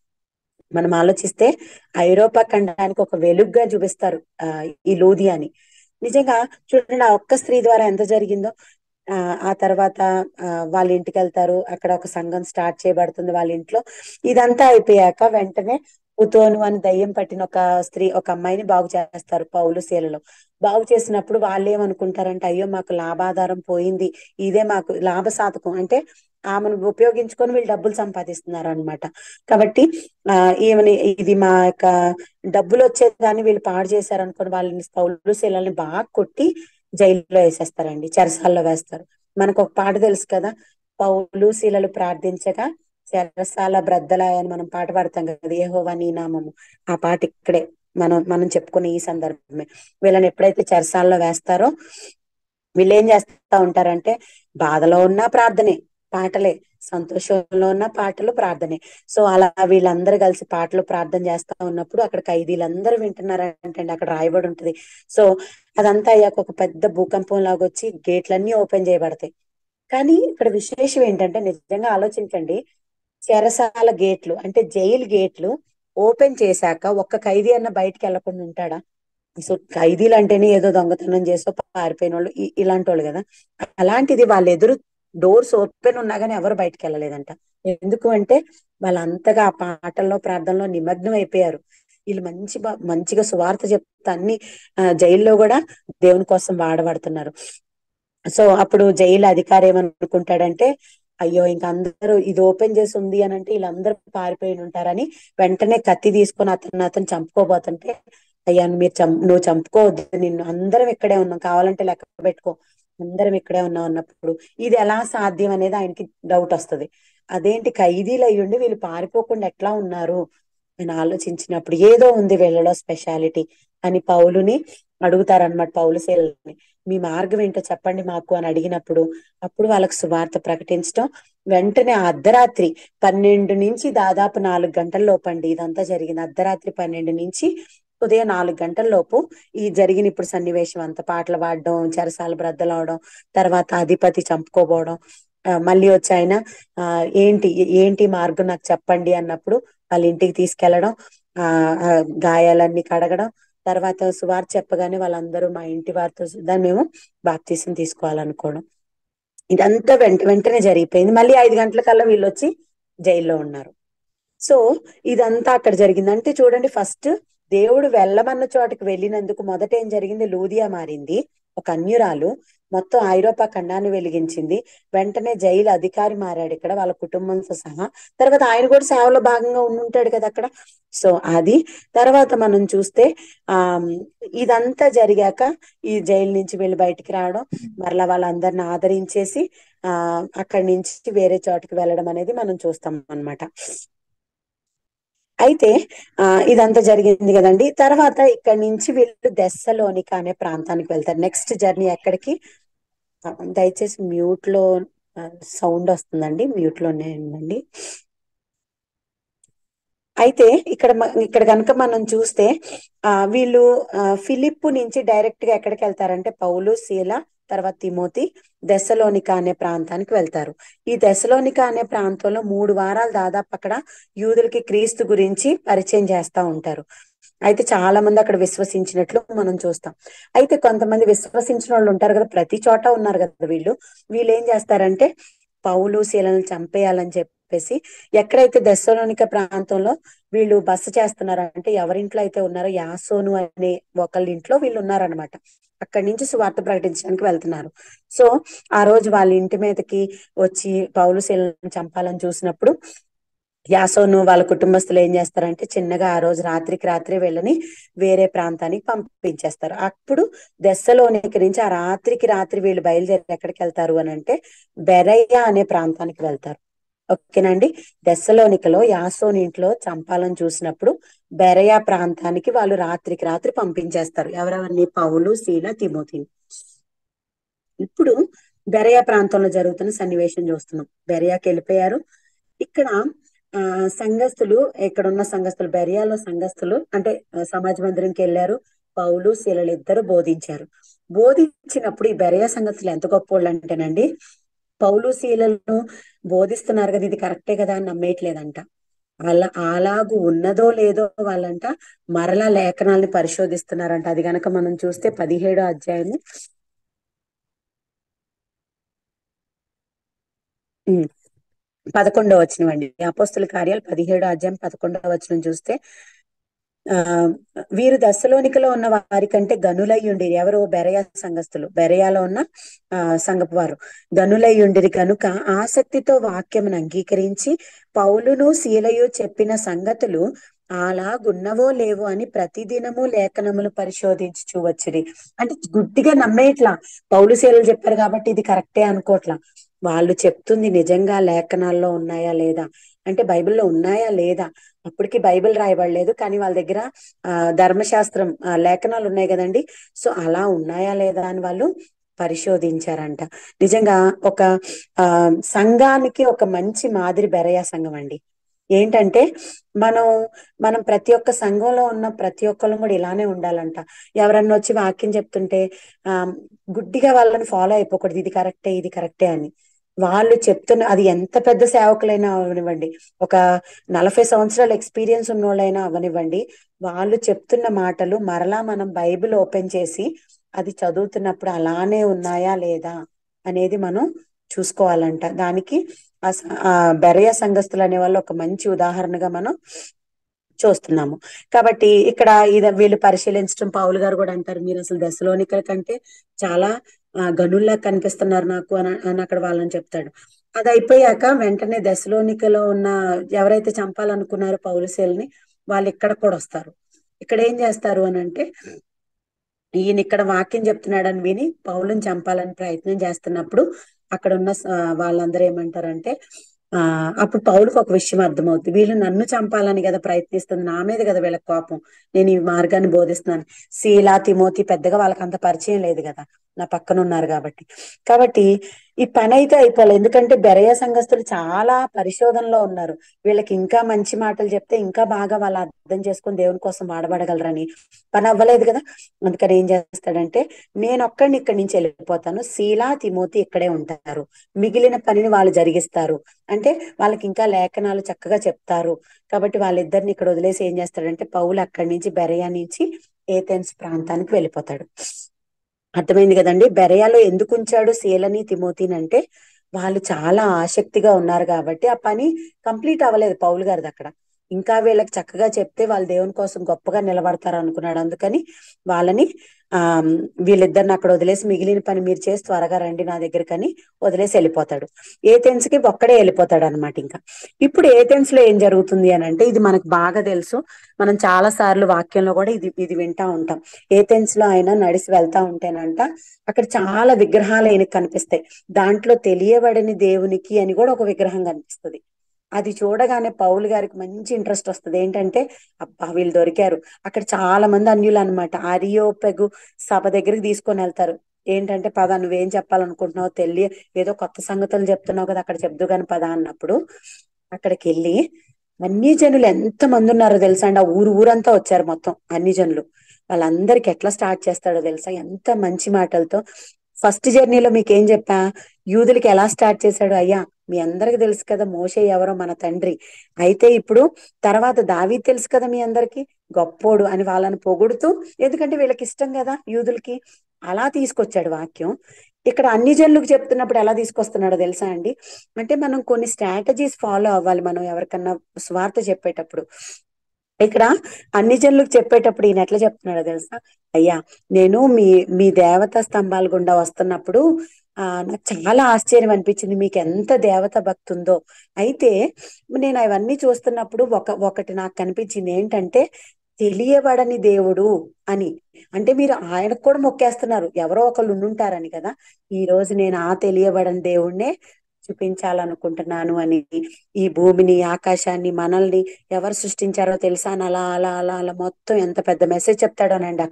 మనం ఆలోచిస్తే ఐరోపా ఖండానికి ఒక వెలుగుగా చూపిస్తారు ఈ లూదియాని. నిజంగా చూడండి, ఆ ఒక్క స్త్రీ ద్వారా ఎంత జరిగిందో. ఆ ఆ తర్వాత వాళ్ళ ఇంటికి వెళ్తారు. అక్కడ ఒక సంఘం స్టార్ట్ చేయబడుతుంది వాళ్ళ ఇంట్లో. ఇదంతా అయిపోయాక వెంటనే పుతోను అని దయ్యం పట్టిన ఒక స్త్రీ, ఒక అమ్మాయిని బాగు చేస్తారు పౌలు శీలలో. బాగు చేసినప్పుడు వాళ్ళు ఏమనుకుంటారంటే, అయ్యో మాకు లాభాధారం పోయింది, ఇదే మాకు లాభ సాధకం అంటే ఆమెను ఉపయోగించుకొని వీళ్ళు డబ్బులు సంపాదిస్తున్నారు అనమాట. కాబట్టి ఆ ఈమెని, ఇది మా యొక్క డబ్బులు వచ్చేదాన్ని వీళ్ళు పాడు చేశారు అనుకోని వాళ్ళని పౌలు శీలని బాగా కొట్టి జైల్లో వేసేస్తారండి, చెరసాల్లో వేస్తారు. మనకు ఒక పాట తెలుసు కదా, పౌలు శీలలు ప్రార్థించగా చెరసాల బ్రద్దలాయ అని మనం పాట పాడతాం కదా, యెహోవా నీ నామము. ఆ పాట ఇక్కడే మనం చెప్పుకునే ఈ సందర్భమే. వీళ్ళని ఎప్పుడైతే చెరసాల్లో వేస్తారో వీళ్ళు ఏం చేస్తా ఉంటారంటే, బాధలో ఉన్న ప్రార్థనే, పాటలే, సంతోషంలో ఉన్న పాటలు, ప్రార్థనే. సో అలా వీళ్ళందరూ కలిసి పాటలు ప్రార్థన చేస్తా ఉన్నప్పుడు అక్కడ ఖైదీలందరూ వింటున్నారంటే అండి, అక్కడ రాయబడి ఉంటది. సో అదంతా అయ్యాక ఒక పెద్ద భూకంపం లాగా వచ్చి గేట్లన్నీ ఓపెన్ చేయబడతాయి. కానీ ఇక్కడ విశేషం ఏంటంటే, నిజంగా ఆలోచించండి, చెరసాల గేట్లు అంటే జైలు గేట్లు ఓపెన్ చేశాక ఒక్క ఖైదీ అన్న బయటికి వెళ్లకుండా ఉంటాడా? సో ఖైదీలు అంటేనే ఏదో దొంగతనం చేసో పారిపోయిన వాళ్ళు ఇలాంటి వాళ్ళు కదా. అలాంటిది వాళ్ళ ఎదురు డోర్స్ ఓపెన్ ఉన్నా కానీ ఎవరు బయటకు వెళ్ళలేదంట. ఎందుకు అంటే వాళ్ళంతగా ఆ పాటల్లో ప్రార్థనలో నిమగ్నం అయిపోయారు. వీళ్ళు మంచిగా సువార్త చెప్తా అన్ని జైల్లో కూడా దేవుని కోసం వాడబడుతున్నారు. సో అప్పుడు జైలు అధికారి ఏమనుకుంటాడంటే, అయ్యో ఇంకా అందరూ ఇది ఓపెన్ చేసి ఉంది అని అంటే వీళ్ళందరూ పారిపోయి ఉంటారని వెంటనే కత్తి తీసుకొని అతను చంపుకోబోతుంటే, అయ్యా నువ్వు చంపుకోవద్దు, నిన్ను అందరం ఇక్కడే ఉన్నాం, కావాలంటే లెక్క పెట్టుకో, అందరం ఇక్కడే ఉన్నాం అన్నప్పుడు ఇది ఎలా సాధ్యం అనేది ఆయనకి డౌట్ వస్తది. అదేంటి ఖైదీలు అయ్యుండి వీళ్ళు పారిపోకుండా ఎట్లా ఉన్నారు అని ఆలోచించినప్పుడు ఏదో ఉంది వీళ్ళలో స్పెషాలిటీ అని పౌలుని అడుగుతారనమాట. పౌలు శీలని, మీ మార్గం ఏంటో చెప్పండి మాకు అని అడిగినప్పుడు అప్పుడు వాళ్ళకి సువార్త ప్రకటించడం. వెంటనే ఆ అర్ధరాత్రి 12 నుంచి దాదాపు 4 గంటల లోపండి ఇదంతా జరిగింది. అర్ధరాత్రి 12 నుంచి ఉదయం 4 గంటల లోపు ఈ జరిగిన ఇప్పుడు సన్నివేశం అంతా, పాటలు పాడడం, చెరసాల బ్రద్దలవడం, తర్వాత అధిపతి చంపుకోపోవడం, మళ్ళీ వచ్చి ఆయన ఆ ఏంటి ఏంటి మార్గం నాకు చెప్పండి అన్నప్పుడు వాళ్ళ ఇంటికి తీసుకెళ్లడం, ఆ ఆ గాయాలన్నీ కడగడం, తర్వాత సువార్త చెప్పగానే వాళ్ళందరూ మా ఇంటి వారితో దాన్ని మేము బాప్తీసం తీసుకోవాలనుకోవడం, ఇదంతా వెంటనే జరిగిపోయింది. మళ్ళీ 5 గంటల కల్లా వీళ్ళు వచ్చి జైల్లో ఉన్నారు. సో ఇదంతా అక్కడ జరిగింది. అంటే చూడండి, ఫస్ట్ దేవుడు వెళ్ళమన్న చోటకి వెళ్ళినందుకు మొదట ఏం జరిగింది, లూదియా మారింది, ఒక అన్యురాలు మొత్తం ఐరోపా ఖండాన్ని వెలిగించింది. వెంటనే జైలు అధికారి మారాడు ఇక్కడ వాళ్ళ కుటుంబంతో సహా. తర్వాత ఆయన కూడా సేవలో భాగంగా ఉండుంటాడు కదా అక్కడ. సో అది తర్వాత మనం చూస్తే ఆ ఇదంతా జరిగాక ఈ జైలు నుంచి వీళ్ళు బయటికి రావడం, మరలా వాళ్ళందరిని ఆదరించేసి అక్కడి నుంచి వేరే చోటుకి వెళ్ళడం అనేది మనం చూస్తాం అన్నమాట. అయితే ఇదంతా జరిగింది కదండి. తర్వాత ఇక్కడి నుంచి వీళ్ళు దెస్సలోనిక అనే ప్రాంతానికి వెళ్తారు. నెక్స్ట్ జర్నీ ఎక్కడికి, దయచేసి మ్యూట్ లో సౌండ్ వస్తుందండి, మ్యూట్ లోనే ఉందండి. అయితే ఇక్కడ కనుక మనం చూస్తే వీళ్ళు ఫిలిప్పు నుంచి డైరెక్ట్ గా ఎక్కడికి వెళ్తారంటే, పౌలు శీల తర్వాత తిమోతి దెస్సలోనిక అనే ప్రాంతానికి వెళ్తారు. ఈ దెస్సలోనిక అనే ప్రాంతంలో 3 వారాలు దాదాపు అక్కడ యూదులకి క్రీస్తు గురించి పరిచయం చేస్తా ఉంటారు. అయితే చాలా మంది అక్కడ విశ్వసించినట్లు మనం చూస్తాం. అయితే కొంతమంది విశ్వసించిన వాళ్ళు ఉంటారు కదా, ప్రతి చోట ఉన్నారు కదా వీళ్ళు ఏం చేస్తారంటే, పౌలు శీలను చంపేయాలని చెప్పేసి ఎక్కడైతే దెస్సలోనిక ప్రాంతంలో వీళ్ళు బస చేస్తున్నారంటే, ఎవరింట్లో అయితే ఉన్నారో యాసోను అనే ఒకళ్ళ ఇంట్లో వీళ్ళు ఉన్నారనమాట. అక్కడి నుంచి సువార్త ప్రకటించడానికి వెళ్తున్నారు. సో ఆ రోజు వాళ్ళ ఇంటి మీదకి వచ్చి పౌలు శీలను చంపాలని చూసినప్పుడు యాసోను వాళ్ళ కుటుంబస్తులు ఏం చేస్తారంటే, చిన్నగా ఆ రోజు రాత్రికి రాత్రి వీళ్ళని వేరే ప్రాంతానికి పంపించేస్తారు. అప్పుడు దెస్సలోనిక నుంచి ఆ రాత్రికి రాత్రి వీళ్ళు బయలుదేరి ఎక్కడికి వెళ్తారు అని అంటే, బెరయ్య అనే ప్రాంతానికి వెళ్తారు. ఓకేనండి. దెస్సలోనికలో యాసోని ఇంట్లో చంపాలని చూసినప్పుడు బెరయా ప్రాంతానికి వాళ్ళు రాత్రికి రాత్రి పంపించేస్తారు. ఎవరెవరిని, పౌలు శీల తిమోతిని. ఇప్పుడు బెరయా ప్రాంతంలో జరుగుతున్న సన్నివేశం చూస్తున్నాం. బెరయాకి వెళ్ళిపోయారు. ఇక్కడ ఆ సంఘస్థులు, ఇక్కడ ఉన్న సంఘస్థులు, బెరయాలో సంఘస్థులు అంటే సమాజ మందిరంకి వెళ్ళారు. పౌలు శీలలు ఇద్దరు బోధించారు. బోధించినప్పుడు ఈ బెరయా సంఘస్థులు ఎంత గొప్పోళ్ళు అంటేనండి, పౌలు శీలలను బోధిస్తున్నారు కదా, ఇది కరెక్టే కదా అని నమ్మేయట్లేదంట. అలాగూ ఉన్నదో లేదో వాళ్ళంట మరలా లేఖనాల్ని పరిశోధిస్తున్నారంట. అది గనక మనం చూస్తే 17వ అధ్యాయము 11వ వచనం అండి. అపోస్తుల కార్యాలు 17వ అధ్యాయం 11వ వచనం చూస్తే, ఆ వీరు దశలోనికలో ఉన్న వారి కంటే గనులై ఉండిరి. ఎవరు? బెరయా సంఘస్థులు, బెరయాలో ఉన్న సంఘపు వారు గనులై ఉండిరి కనుక ఆసక్తితో వాక్యమును అంగీకరించి పౌలును శీలయు చెప్పిన సంగతులు అలాగున్నవో లేవో అని ప్రతిదినము లేఖనములు పరిశోధించుచూ వచ్చిరి. అంటే గుడ్డిగా నమ్మేట్లా, పౌలు శీలలు చెప్పారు కాబట్టి ఇది కరెక్టే అనుకోట్లా. వాళ్ళు చెప్తుంది నిజంగా లేఖనాల్లో ఉన్నాయా లేదా, అంటే బైబిల్లో ఉన్నాయా లేదా. అప్పటికి బైబిల్ రాయబడలేదు, కానీ వాళ్ళ దగ్గర ధర్మశాస్త్రం లేఖనాలు ఉన్నాయి కదండి. సో అలా ఉన్నాయా లేదా అని వాళ్ళు పరిశోధించారంట. నిజంగా ఒక సంఘానికి ఒక మంచి మాదిరి బెరయా సంఘం అండి. ఏంటంటే మనం మనం ప్రతి ఒక్క సంఘంలో ఉన్న ప్రతి ఒక్కళ్ళం కూడా ఇలానే ఉండాలంట. ఎవరన్నా వచ్చి వాక్యం చెప్తుంటే గుడ్డిగా వాళ్ళని ఫాలో అయిపోకూడదు, ఇది కరెక్టే ఇది కరెక్టే అని. వాళ్ళు చెప్తున్న, అది ఎంత పెద్ద సేవకులైనా అవనివ్వండి, ఒక 40 సంవత్సరాల ఎక్స్పీరియన్స్ ఉన్నోళ్ళైనా అవనివ్వండి, వాళ్ళు చెప్తున్న మాటలు మరలా మనం బైబిల్ ఓపెన్ చేసి అది చదువుతున్నప్పుడు అలానే ఉన్నాయా లేదా అనేది మనం చూసుకోవాలంట. దానికి ఆ బెరయ సంఘస్థులు అనే వాళ్ళు ఒక మంచి ఉదాహరణగా మనం చూస్తున్నాము. కాబట్టి ఇక్కడ వీళ్ళు పరిశీలించడం, పౌలు గారు కూడా అంటారు, మీరు అసలు దశలోనికల కంటే చాలా గనుల్లా కనిపిస్తున్నారు నాకు అని అక్కడ వాళ్ళని చెప్తాడు. అది అయిపోయాక వెంటనే దశలోనికలో ఉన్న ఎవరైతే చంపాలనుకున్నారో పౌలు శీలని, వాళ్ళు ఇక్కడ కూడా వస్తారు. ఇక్కడ ఏం చేస్తారు అని అంటే, ఈయన ఇక్కడ వాక్యం చెప్తున్నాడని విని పౌలుని చంపాలని ప్రయత్నం చేస్తున్నప్పుడు అక్కడ ఉన్న వాళ్ళందరూ ఏమంటారంటే, అప్పుడు పౌలుకు ఒక విషయం అర్థమవుతుంది, వీళ్ళు నన్ను చంపాలని కదా ప్రయత్నిస్తుంది, నా మీద కదా వీళ్ళకి కోపం, నేను ఈ మార్గాన్ని బోధిస్తున్నాను. శీలా తిమోతి పెద్దగా వాళ్ళకి అంత పరిచయం లేదు కదా, నా పక్కన ఉన్నారు కాబట్టి ఈ పని అయితే అయిపోలేదు. ఎందుకంటే బెరయ సంఘస్థులు చాలా పరిశోధనలో ఉన్నారు. వీళ్ళకి ఇంకా మంచి మాటలు చెప్తే ఇంకా బాగా వాళ్ళు అర్థం చేసుకుని దేవుని కోసం వాడబడగలరని. పని అవ్వలేదు కదా, అందుకని ఏం చేస్తాడంటే, నేను ఒక్కడిని ఇక్కడి నుంచి వెళ్ళిపోతాను, శీలా తిమోతి ఇక్కడే ఉంటారు, మిగిలిన పనిని వాళ్ళు జరిగిస్తారు, అంటే వాళ్ళకి ఇంకా లేఖనాలు చక్కగా చెప్తారు. కాబట్టి వాళ్ళిద్దరిని ఇక్కడ వదిలేసి ఏం చేస్తాడంటే, పౌలు అక్కడి నుంచి బెరయా నుంచి ఏథెన్స్ ప్రాంతానికి వెళ్ళిపోతాడు. అర్థమైంది కదండి. బెరయాలో ఎందుకు ఉంచాడు శీలని తిమోతిని అంటే, వాళ్ళు చాలా ఆసక్తిగా ఉన్నారు కాబట్టి. ఆ పని కంప్లీట్ అవ్వలేదు పౌలు గారిది అక్కడ, ఇంకా వీళ్ళకి చక్కగా చెప్తే వాళ్ళు దేవుని కోసం గొప్పగా నిలబడతారు అనుకున్నాడు. అందుకని వాళ్ళని వీళ్ళిద్దరిని అక్కడ వదిలేసి, మిగిలిన పని మీరు చేసి త్వరగా రండి నా దగ్గరకని వదిలేసి వెళ్ళిపోతాడు. ఏథెన్స్ కి ఒక్కడే వెళ్ళిపోతాడు అనమాట. ఇంకా ఇప్పుడు ఏథెన్స్ లో ఏం జరుగుతుంది అని అంటే, ఇది మనకు బాగా తెలుసు, మనం చాలా సార్లు వాక్యంలో కూడా ఇది వింటా ఉంటాం. ఏథెన్స్ లో ఆయన నడిచి వెళ్తా ఉంటేనంట, అక్కడ చాలా విగ్రహాలు ఆయనకు కనిపిస్తాయి. దాంట్లో తెలియబడని దేవునికి అని కూడా ఒక విగ్రహం కనిపిస్తుంది. అది చూడగానే పౌలు గారికి మంచి ఇంట్రెస్ట్ వస్తుంది. ఏంటంటే, అబ్బా వీళ్ళు దొరికారు. అక్కడ చాలా మంది అన్యులు అనమాట. అరియోపెగు సభ దగ్గరికి తీసుకొని వెళ్తారు. ఏంటంటే, పద నువ్వేం చెప్పాలనుకుంటున్నావు ఏదో కొత్త సంగతులు చెప్తున్నావు కదా, అక్కడ చెప్దు కాని పద అన్నప్పుడు అక్కడికి వెళ్ళి, అన్ని జనులు ఎంత మంది ఉన్నారో తెలుసా అండి. ఆ ఊరంతా వచ్చారు మొత్తం అన్ని జనులు. వాళ్ళందరికి ఎట్లా స్టార్ట్ చేస్తాడో తెలుసా, ఎంత మంచి మాటలతో. ఫస్ట్ జర్నీలో మీకేం చెప్పా, యూదులకి ఎలా స్టార్ట్ చేశాడు. అయ్యా మీ అందరికి తెలుసు కదా మోషే ఎవరో మన తండ్రి, అయితే ఇప్పుడు తర్వాత దావీదు తెలుసు కదా మీ అందరికి, గొప్పోడు అని వాళ్ళని పొగుడుతూ, ఎందుకంటే వీళ్ళకి ఇష్టం కదా యూదులకి, అలా తీసుకొచ్చాడు వాక్యం. ఇక్కడ అన్ని జనులకు చెప్తున్నప్పుడు ఎలా తీసుకొస్తున్నాడో తెలుసా అండి, అంటే మనం కొన్ని స్ట్రాటజీస్ ఫాలో అవ్వాలి మనం ఎవరికన్నా స్వార్థ చెప్పేటప్పుడు. ఇక్కడ అన్ని జనులకు చెప్పేటప్పుడు ఈయన ఎట్లా చెప్తున్నాడో తెలుసా, అయ్యా నేను మీ దేవతా స్తంభాల గుండా వస్తున్నప్పుడు నాకు చాలా ఆశ్చర్యం అనిపించింది, మీకు ఎంత దేవత భక్తి ఉందో. అయితే నేను అవన్నీ చూస్తున్నప్పుడు ఒకటి నాకు కనిపించింది, ఏంటంటే తెలియబడని దేవుడు అని. అంటే మీరు ఆయనకు కూడా మొక్కేస్తున్నారు, ఎవరో ఒకళ్ళు ఉండుంటారని కదా. ఈ రోజు నేను ఆ తెలియబడని దేవుణ్ణే చూపించాలనుకుంటున్నాను అని. ఈ భూమిని, ఆకాశాన్ని, మనల్ని ఎవరు సృష్టించారో తెలుసా అని అలా అలా అలా అలా మొత్తం ఎంత పెద్ద మెసేజ్ చెప్తాడోనండి అక్కడ.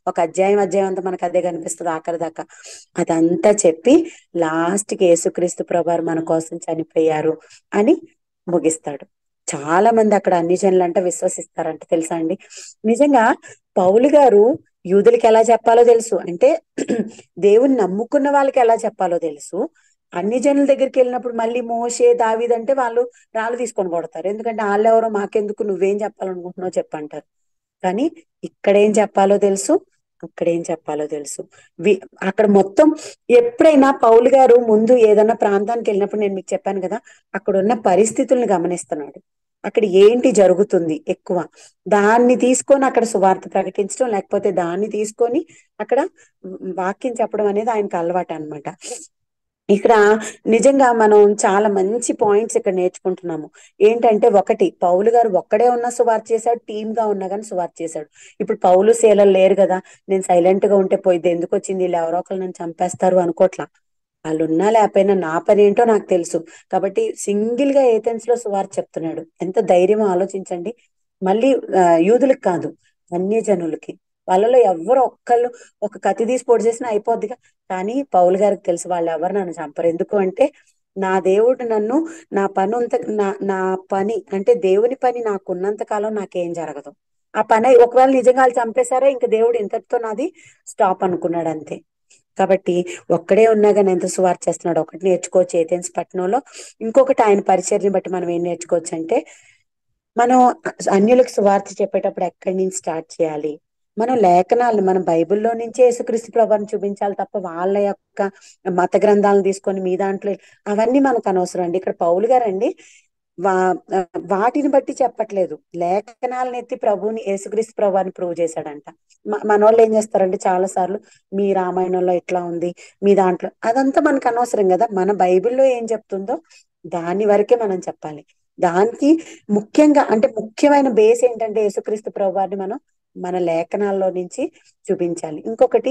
ఒక అధ్యాయం అంతా మనకు అదే కనిపిస్తుంది ఆఖరి దాకా. అదంతా చెప్పి లాస్ట్ కి యేసుక్రీస్తు ప్రభువారు మన కోసం చనిపోయారు అని ముగిస్తాడు. చాలా మంది అక్కడ అన్ని జనులంట విశ్వసిస్తారంట, తెలుసా అండి? నిజంగా పౌలు గారు యూదులకి ఎలా చెప్పాలో తెలుసు, అంటే దేవుని నమ్ముకున్న వాళ్ళకి ఎలా చెప్పాలో తెలుసు. అన్ని జనుల దగ్గరికి వెళ్ళినప్పుడు మళ్ళీ మోషే దావీదంటే వాళ్ళు రాళ్ళు తీసుకొని కొడతారు, ఎందుకంటే వాళ్ళెవరో మాకెందుకు, నువ్వేం చెప్పాలనుకుంటున్నావు చెప్పంటారు. కానీ ఇక్కడేం చెప్పాలో తెలుసు, అక్కడేం చెప్పాలో తెలుసు. అక్కడ మొత్తం ఎప్పుడైనా పౌలు గారు ముందు ఏదైనా ప్రాంతానికి వెళ్ళినప్పుడు నేను మీకు చెప్పాను కదా, అక్కడ ఉన్న పరిస్థితుల్ని గమనిస్తున్నాడు. అక్కడ ఏంటి జరుగుతుంది ఎక్కువ, దాన్ని తీసుకొని అక్కడ సువార్త ప్రకటించడం, లేకపోతే దాన్ని తీసుకొని అక్కడ వాక్యం చెప్పడం అనేది ఆయనకు అలవాటు అన్నమాట. ఇక్కడ నిజంగా మనం చాలా మంచి పాయింట్స్ ఇక్కడ నేర్చుకుంటున్నాము. ఏంటంటే ఒకటి, పౌలు గారు ఒక్కడే ఉన్న సువార్త చేశాడు, టీమ్ గా ఉన్నా కానీ సువార్త చేశాడు. ఇప్పుడు పౌలు శీలలు లేరు కదా, నేను సైలెంట్ గా ఉంటే పోయిద్ది, ఎందుకు వచ్చింది, వీళ్ళు ఎవరో ఒకరు నన్ను చంపేస్తారు అనుకోట్లా. వాళ్ళు ఉన్నా లేకపోయినా నా పని ఏంటో నాకు తెలుసు. కాబట్టి సింగిల్ గా ఏథెన్స్ లో సువార్త చెప్తున్నాడు. ఎంత ధైర్యమో ఆలోచించండి. మళ్ళీ యూదులకు కాదు, అన్య జనులకి. వాళ్ళలో ఎవరు ఒక్కళ్ళు ఒక కత్తి తీసి పొడి చేసినా అయిపోద్దిగా. కానీ పౌలు గారికి తెలుసు వాళ్ళు ఎవరు నన్ను చంపరు, ఎందుకు అంటే నా దేవుడు నన్ను, నా పని నా పని అంటే దేవుని పని నాకున్నంత కాలం నాకేం జరగదు. ఆ పని ఒకవేళ నిజంగా వాళ్ళు చంపేశారా, ఇంకా దేవుడు ఇంతటితో నాది స్టాప్ అనుకున్నాడు అంతే. కాబట్టి ఒక్కడే ఉన్నా కానీ ఎంత సువార్త చేస్తున్నాడు, ఒకటి నేర్చుకోవచ్చు ఏథెన్స్ పట్టణంలో. ఇంకొకటి ఆయన పరిచర్ని బట్టి మనం ఏం నేర్చుకోవచ్చు అంటే, మనం అన్యులకు సువార్త చెప్పేటప్పుడు ఎక్కడి నుంచి స్టార్ట్ చేయాలి, మనం లేఖనాలను, మనం బైబిల్లో నుంచే యేసుక్రీస్తు ప్రభువుని చూపించాలి తప్ప వాళ్ళ యొక్క మత గ్రంథాలను తీసుకొని మీ దాంట్లో అవన్నీ మనకు అనవసరం అండి. ఇక్కడ పౌలు గారండి వా వాటిని బట్టి చెప్పట్లేదు, లేఖనాలను ఎత్తి ప్రభుని యేసుక్రీస్తు ప్రభుని ప్రూవ్ చేశాడంట. మన వాళ్ళు ఏం చేస్తారంటే చాలా సార్లు, మీ రామాయణంలో ఎట్లా ఉంది, మీ దాంట్లో, అదంతా మనకు అనవసరం కదా. మన బైబిల్లో ఏం చెప్తుందో దాని వరకే మనం చెప్పాలి. దానికి ముఖ్యంగా అంటే ముఖ్యమైన బేస్ ఏంటంటే యేసుక్రీస్తు ప్రభువారిని మనం మన లేఖనాల్లో నుంచి చూపించాలి. ఇంకొకటి,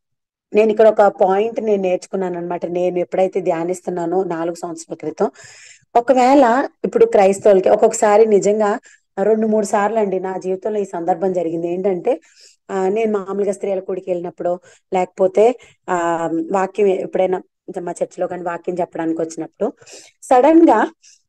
నేను ఇక్కడ ఒక పాయింట్ నేను నేర్చుకున్నాను అనమాట. నేను ఎప్పుడైతే ధ్యానిస్తున్నానో 4 సంవత్సరాల క్రితం, ఒకవేళ ఇప్పుడు క్రైస్తవులకి ఒక్కొక్కసారి నిజంగా 2-3 సార్లు అండి నా జీవితంలో ఈ సందర్భం జరిగింది. ఏంటంటే నేను మామూలుగా స్త్రీల కూడికి వెళ్ళినప్పుడు, లేకపోతే ఆ వాక్యం ఎప్పుడైనా మా చర్చిలో కానీ వాక్యం చెప్పడానికి వచ్చినప్పుడు, సడన్ గా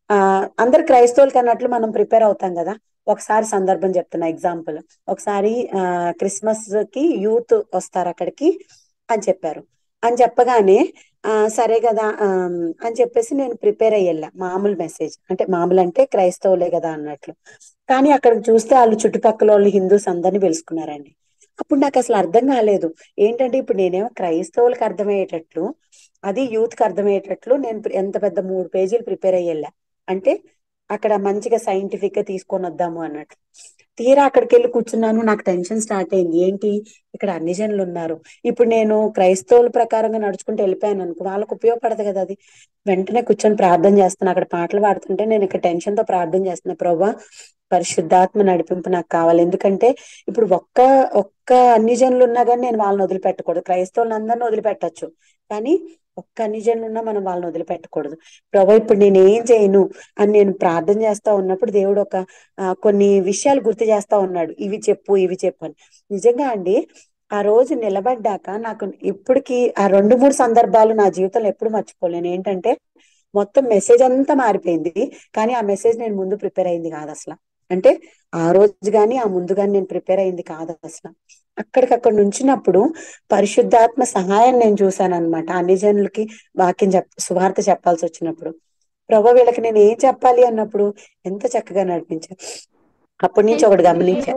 అందరు క్రైస్తవులకి అన్నట్లు మనం ప్రిపేర్ అవుతాం కదా. ఒకసారి సందర్భం చెప్తున్నా, ఎగ్జాంపుల్. ఒకసారి క్రిస్మస్ కి యూత్ వస్తారు అక్కడికి అని చెప్పారు. అని చెప్పగానే సరే కదా అని చెప్పేసి నేను ప్రిపేర్ అయ్యేలా, మామూలు మెసేజ్ అంటే, మామూలు అంటే క్రైస్తవులే కదా అన్నట్లు. కానీ అక్కడ చూస్తే వాళ్ళు చుట్టుపక్కల వాళ్ళు హిందూస్ అందరినీ పిలుచుకున్నారండి. అప్పుడు నాకు అసలు అర్థం కాలేదు, ఏంటంటే ఇప్పుడు నేనేమో క్రైస్తవులకు అర్థమయ్యేటట్లు, అది యూత్ కి అర్థమయ్యేటట్లు నేను ఎంత పెద్ద 3 పేజీలు ప్రిపేర్ అయ్యేలా, అంటే అక్కడ మంచిగా సైంటిఫిక్ గా తీసుకొని వద్దాము అన్నట్లు. తీరా అక్కడికి వెళ్ళి కూర్చున్నాను, నాకు టెన్షన్ స్టార్ట్ అయింది. ఏంటి, ఇక్కడ అన్ని జనులు ఉన్నారు, ఇప్పుడు నేను క్రైస్తవుల ప్రకారంగా నడుచుకుంటూ వెళ్ళిపోయాను అనుకో, వాళ్ళకు ఉపయోగపడదు కదా అది. వెంటనే కూర్చొని ప్రార్థన చేస్తున్నా, అక్కడ పాటలు పాడుతుంటే నేను ఇక్కడ టెన్షన్ తో ప్రార్థన చేస్తున్నా, ప్రభువా పరిశుద్ధాత్మ నడిపింపు నాకు కావాలి. ఎందుకంటే ఇప్పుడు ఒక్క అన్ని జనులు ఉన్నా కానీ నేను వాళ్ళని వదిలిపెట్టకూడదు, క్రైస్తవులను అందరిని వదిలిపెట్టచ్చు, కానీ ఒక్క అన్ని జనులు ఉన్నా మనం వాళ్ళని వదిలిపెట్టకూడదు. ప్రభు ఇప్పుడు నేను ఏం చేయను అని నేను ప్రార్థన చేస్తా ఉన్నప్పుడు దేవుడు కొన్ని విషయాలు గుర్తు చేస్తా ఉన్నాడు, ఇవి చెప్పు ఇవి చెప్పు అని. నిజంగా అండి ఆ రోజు నిలబడ్డాక నాకు ఇప్పటికి ఆ 2-3 సందర్భాలు నా జీవితంలో ఎప్పుడు మర్చిపోలేను. ఏంటంటే మొత్తం మెసేజ్ అంతా మారిపోయింది, కానీ ఆ మెసేజ్ నేను ముందు ప్రిపేర్ అయింది కాదు అసలు. అంటే ఆ రోజు గాని ఆ ముందు గాని నేను ప్రిపేర్ అయింది కాదు అసలు. అక్కడికక్కడ నుంచినప్పుడు పరిశుద్ధాత్మ సహాయం నేను చూశాను అనమాట. అన్ని జనులకి వాక్యం సువార్త చెప్పాల్సి వచ్చినప్పుడు, ప్రభు వీళ్ళకి నేను ఏం చెప్పాలి అన్నప్పుడు ఎంత చక్కగా నడిపించారు. అప్పటి నుంచి ఒకటి గమనించా,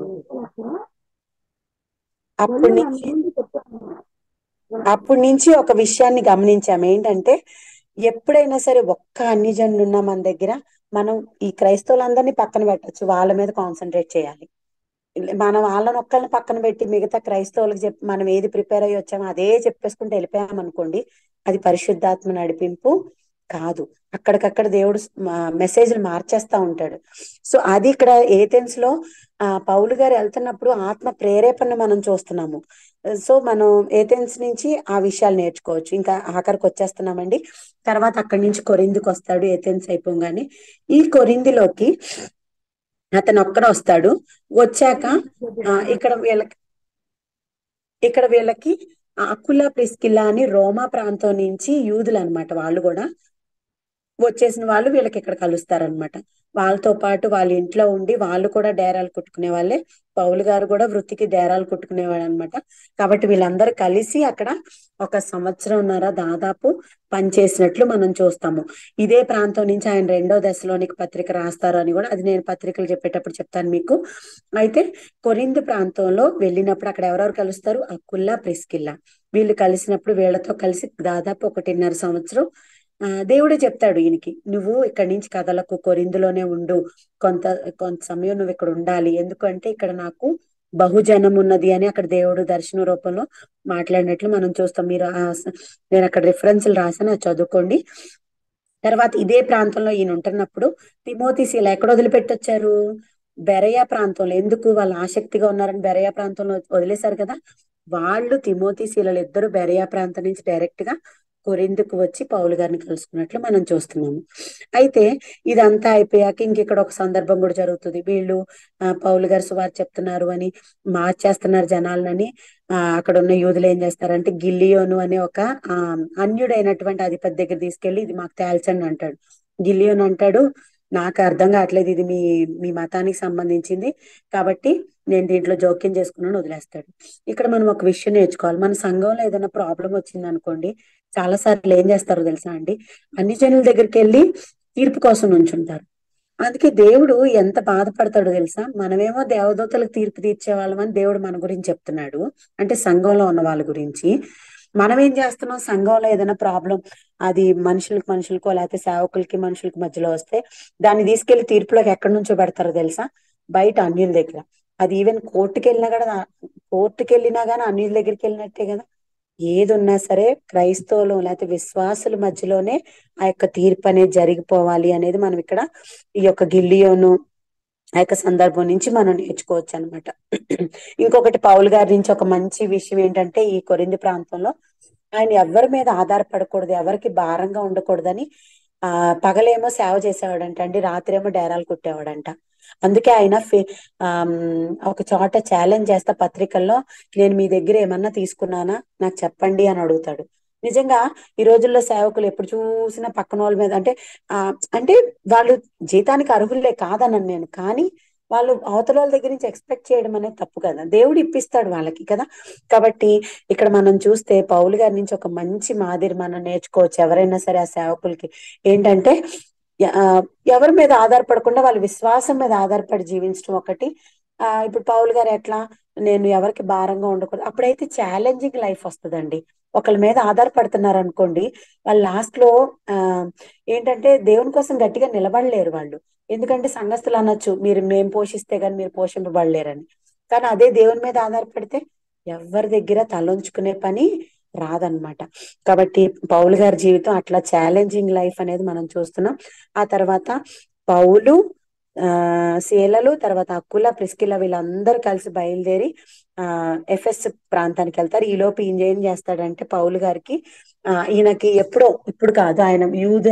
అప్పటి నుంచి అప్పటి నుంచి ఒక విషయాన్ని గమనించాము. ఏంటంటే ఎప్పుడైనా సరే ఒక్క అన్ని జనులు ఉన్నా మన దగ్గర, మనం ఈ క్రైస్తవులందరినీ పక్కన పెట్టచ్చు, వాళ్ళ మీద కాన్సన్ట్రేట్ చేయాలి. మనం వాళ్ళని ఒక్కరిని పక్కన పెట్టి మిగతా క్రైస్తవులకు చెప్పి మనం ఏది ప్రిపేర్ అయ్యి వచ్చామో అదే చెప్పేసుకుంటూ వెళ్ళిపోయాం అనుకోండి, అది పరిశుద్ధాత్మ నడిపింపు కాదు. అక్కడికక్కడ దేవుడు మెసేజ్లు మార్చేస్తా ఉంటాడు. సో అది ఇక్కడ ఏథెన్స్ లో పౌలు గారు వెళ్తున్నప్పుడు ఆత్మ ప్రేరేపణ మనం చూస్తున్నాము. సో మనం ఏథెన్స్ నుంచి ఆ విషయాలు నేర్చుకోవచ్చు. ఇంకా ఆఖరికి వచ్చేస్తున్నామండి. తర్వాత అక్కడి నుంచి కొరింథీకి వస్తాడు, ఏథెన్స్ అయిపోగానే. ఈ కొరింథీలోకి అతను ఒక్కడ వస్తాడు. వచ్చాక ఇక్కడ వీళ్ళకి ఇక్కడ వీళ్ళకి అకుల ప్రిస్కిల్లా అని రోమా ప్రాంతం నుంచి యూదులు అనమాట, వాళ్ళు కూడా వచ్చేసిన వాళ్ళు వీళ్ళకి ఇక్కడ కలుస్తారనమాట. వాళ్ళతో పాటు వాళ్ళ ఇంట్లో ఉండి వాళ్ళు కూడా డేరాలు కుట్టుకునే వాళ్ళే. పౌలు గారు కూడా వృత్తికి డేరాలు కుట్టుకునేవాడు అనమాట. కాబట్టి వీళ్ళందరూ కలిసి అక్కడ ఒక సంవత్సరంన్నర దాదాపు పనిచేసినట్లు మనం చూస్తాము. ఇదే ప్రాంతం నుంచి ఆయన రెండో దశలోనికి పత్రిక రాస్తారు అని కూడా, అది నేను పత్రికలు చెప్పేటప్పుడు చెప్తాను మీకు. అయితే కొరింథు ప్రాంతంలో వెళ్ళినప్పుడు అక్కడ ఎవరెవరు కలుస్తారు? Aquila, Priscilla. వీళ్ళు కలిసినప్పుడు వీళ్ళతో కలిసి దాదాపు 1.5 సంవత్సరం దేవుడే చెప్తాడు ఈయనకి, నువ్వు ఇక్కడి నుంచి కదలకు, కొరిందులోనే ఉండు, కొంత కొంత సమయం నువ్వు ఇక్కడ ఉండాలి, ఎందుకంటే ఇక్కడ నాకు బహుజనం ఉన్నది అని అక్కడ దేవుడు దర్శన రూపంలో మాట్లాడినట్లు మనం చూస్తాం. మీరు నేను అక్కడ రిఫరెన్స్లు రాసాను, అది చదువుకోండి. తర్వాత ఇదే ప్రాంతంలో ఈయన ఉంటున్నప్పుడు తిమోతి శీల ఎక్కడ వదిలిపెట్టొచ్చారు? బెరయా ప్రాంతంలో. ఎందుకు? వాళ్ళు ఆసక్తిగా ఉన్నారని బెరయా ప్రాంతంలో వదిలేశారు కదా. వాళ్ళు తిమోతి శీలలు ఇద్దరు బెరయా ప్రాంతం నుంచి డైరెక్ట్ గా కొరింథుకు వచ్చి పౌలు గారిని కలుసుకున్నట్లు మనం చూస్తున్నాము. అయితే ఇదంతా అయిపోయాక ఇంకెక్కడ ఒక సందర్భం కూడా జరుగుతుంది. వీళ్ళు పౌలు గారు సువార్త చెప్తున్నారు అని మార్చేస్తున్నారు జనాలని. అక్కడ ఉన్న యూదులు ఏం చేస్తారంటే గిల్లియోను అనే ఒక అన్యుడైనటువంటి అధిపతి దగ్గర తీసుకెళ్లి ఇది మాకు తేల్చండి అంటాడు. గిల్లియోను అంటాడు, నాకు అర్థం కావట్లేదు, ఇది మీ మీ మతానికి సంబంధించింది, కాబట్టి నేను దీంట్లో జోక్యం చేసుకున్నాను, వదిలేస్తాడు. ఇక్కడ మనం ఒక విషయం నేర్చుకోవాలి. మన సంఘంలో ఏదైనా ప్రాబ్లం వచ్చింది అనుకోండి, చాలా సార్లు ఏం చేస్తారో తెలుసా అండి, అన్ని జనుల దగ్గరికి వెళ్ళి తీర్పు కోసం నుంచుంటారు. అందుకే దేవుడు ఎంత బాధపడతాడో తెలుసా. మనమేమో దేవదూతలకు తీర్పు తీర్చే వాళ్ళమని దేవుడు మన గురించి చెప్తున్నాడు, అంటే సంఘంలో ఉన్న వాళ్ళ గురించి. మనం ఏం చేస్తున్నాం? సంఘంలో ఏదైనా ప్రాబ్లం, అది మనుషులకో లేకపోతే సేవకులకి మనుషులకి మధ్యలో వస్తే దాన్ని తీసుకెళ్లి తీర్పులోకి ఎక్కడి నుంచో పెడతారో తెలుసా? బయట అన్యుల దగ్గర. అది ఈవెన్ కోర్టుకి వెళ్ళినా గానీ అన్యుల దగ్గరికి వెళ్ళినట్టే కదా. ఏది ఉన్నా సరే క్రైస్తవులు లేకపోతే విశ్వాసుల మధ్యలోనే ఆ యొక్క తీర్పు అనేది జరిగిపోవాలి అనేది మనం ఇక్కడ ఈ యొక్క గిల్లియోను ఆ యొక్క సందర్భం నుంచి మనం నేర్చుకోవచ్చు అనమాట. ఇంకొకటి పౌలు గారి నుంచి ఒక మంచి విషయం ఏంటంటే, ఈ కొరింథీ ప్రాంతంలో ఆయన ఎవరి మీద ఆధారపడకూడదు, ఎవరికి భారంగా ఉండకూడదని పగలేమో సేవ చేసేవాడంట అండి, రాత్రి ఏమో డేరాలు కుట్టేవాడంట. అందుకే ఆయన ఒక చోట ఛాలెంజ్ చేస్తా పత్రికల్లో, నేను మీ దగ్గర ఏమన్నా తీసుకున్నానా నాకు చెప్పండి అని అడుగుతాడు. నిజంగా ఈ రోజుల్లో సేవకులు ఎప్పుడు చూసినా పక్కన వాళ్ళ మీద అంటే వాళ్ళు జీతానికి అర్హులే కాదనను నేను, కానీ వాళ్ళు అవతల వాళ్ళ దగ్గర నుంచి ఎక్స్పెక్ట్ చేయడం అనేది తప్పు కదా. దేవుడు ఇప్పిస్తాడు వాళ్ళకి కదా. కాబట్టి ఇక్కడ మనం చూస్తే పౌలు గారి నుంచి ఒక మంచి మాదిరి మనం నేర్చుకోవచ్చు. ఎవరైనా సరే ఆ సేవకులకి ఏంటంటే ఎవరి మీద ఆధారపడకుండా వాళ్ళ విశ్వాసం మీద ఆధారపడి జీవించడం ఒకటి. ఇప్పుడు పౌలు గారు ఎట్లా, నేను ఎవరికి భారంగా ఉండకూడదు, అప్పుడైతే ఛాలెంజింగ్ లైఫ్ వస్తుందండి. ఒకళ్ళ మీద ఆధారపడుతున్నారు అనుకోండి, వాళ్ళు లాస్ట్ లో ఏంటంటే దేవుని కోసం గట్టిగా నిలబడలేరు వాళ్ళు. ఎందుకంటే సంఘస్థులు అనొచ్చు, మేము పోషిస్తే గాని మీరు పోషింపబడలేరని. కానీ అదే దేవుని మీద ఆధారపడితే ఎవరి దగ్గర తలంచుకునే పని రాదనమాట. కాబట్టి పౌలు గారి జీవితం అట్లా ఛాలెంజింగ్ లైఫ్ అనేది మనం చూస్తున్నాం. ఆ తర్వాత పౌలు శీలలు, తర్వాత అకుల, ప్రిస్కిల వీళ్ళందరూ కలిసి బయలుదేరి ఎఫెస్ ప్రాంతానికి వెళ్తారు. ఈ లోపు ఈయన ఏం చేస్తాడంటే పౌలు గారికి ఈయనకి ఇప్పుడు కాదు, ఆయన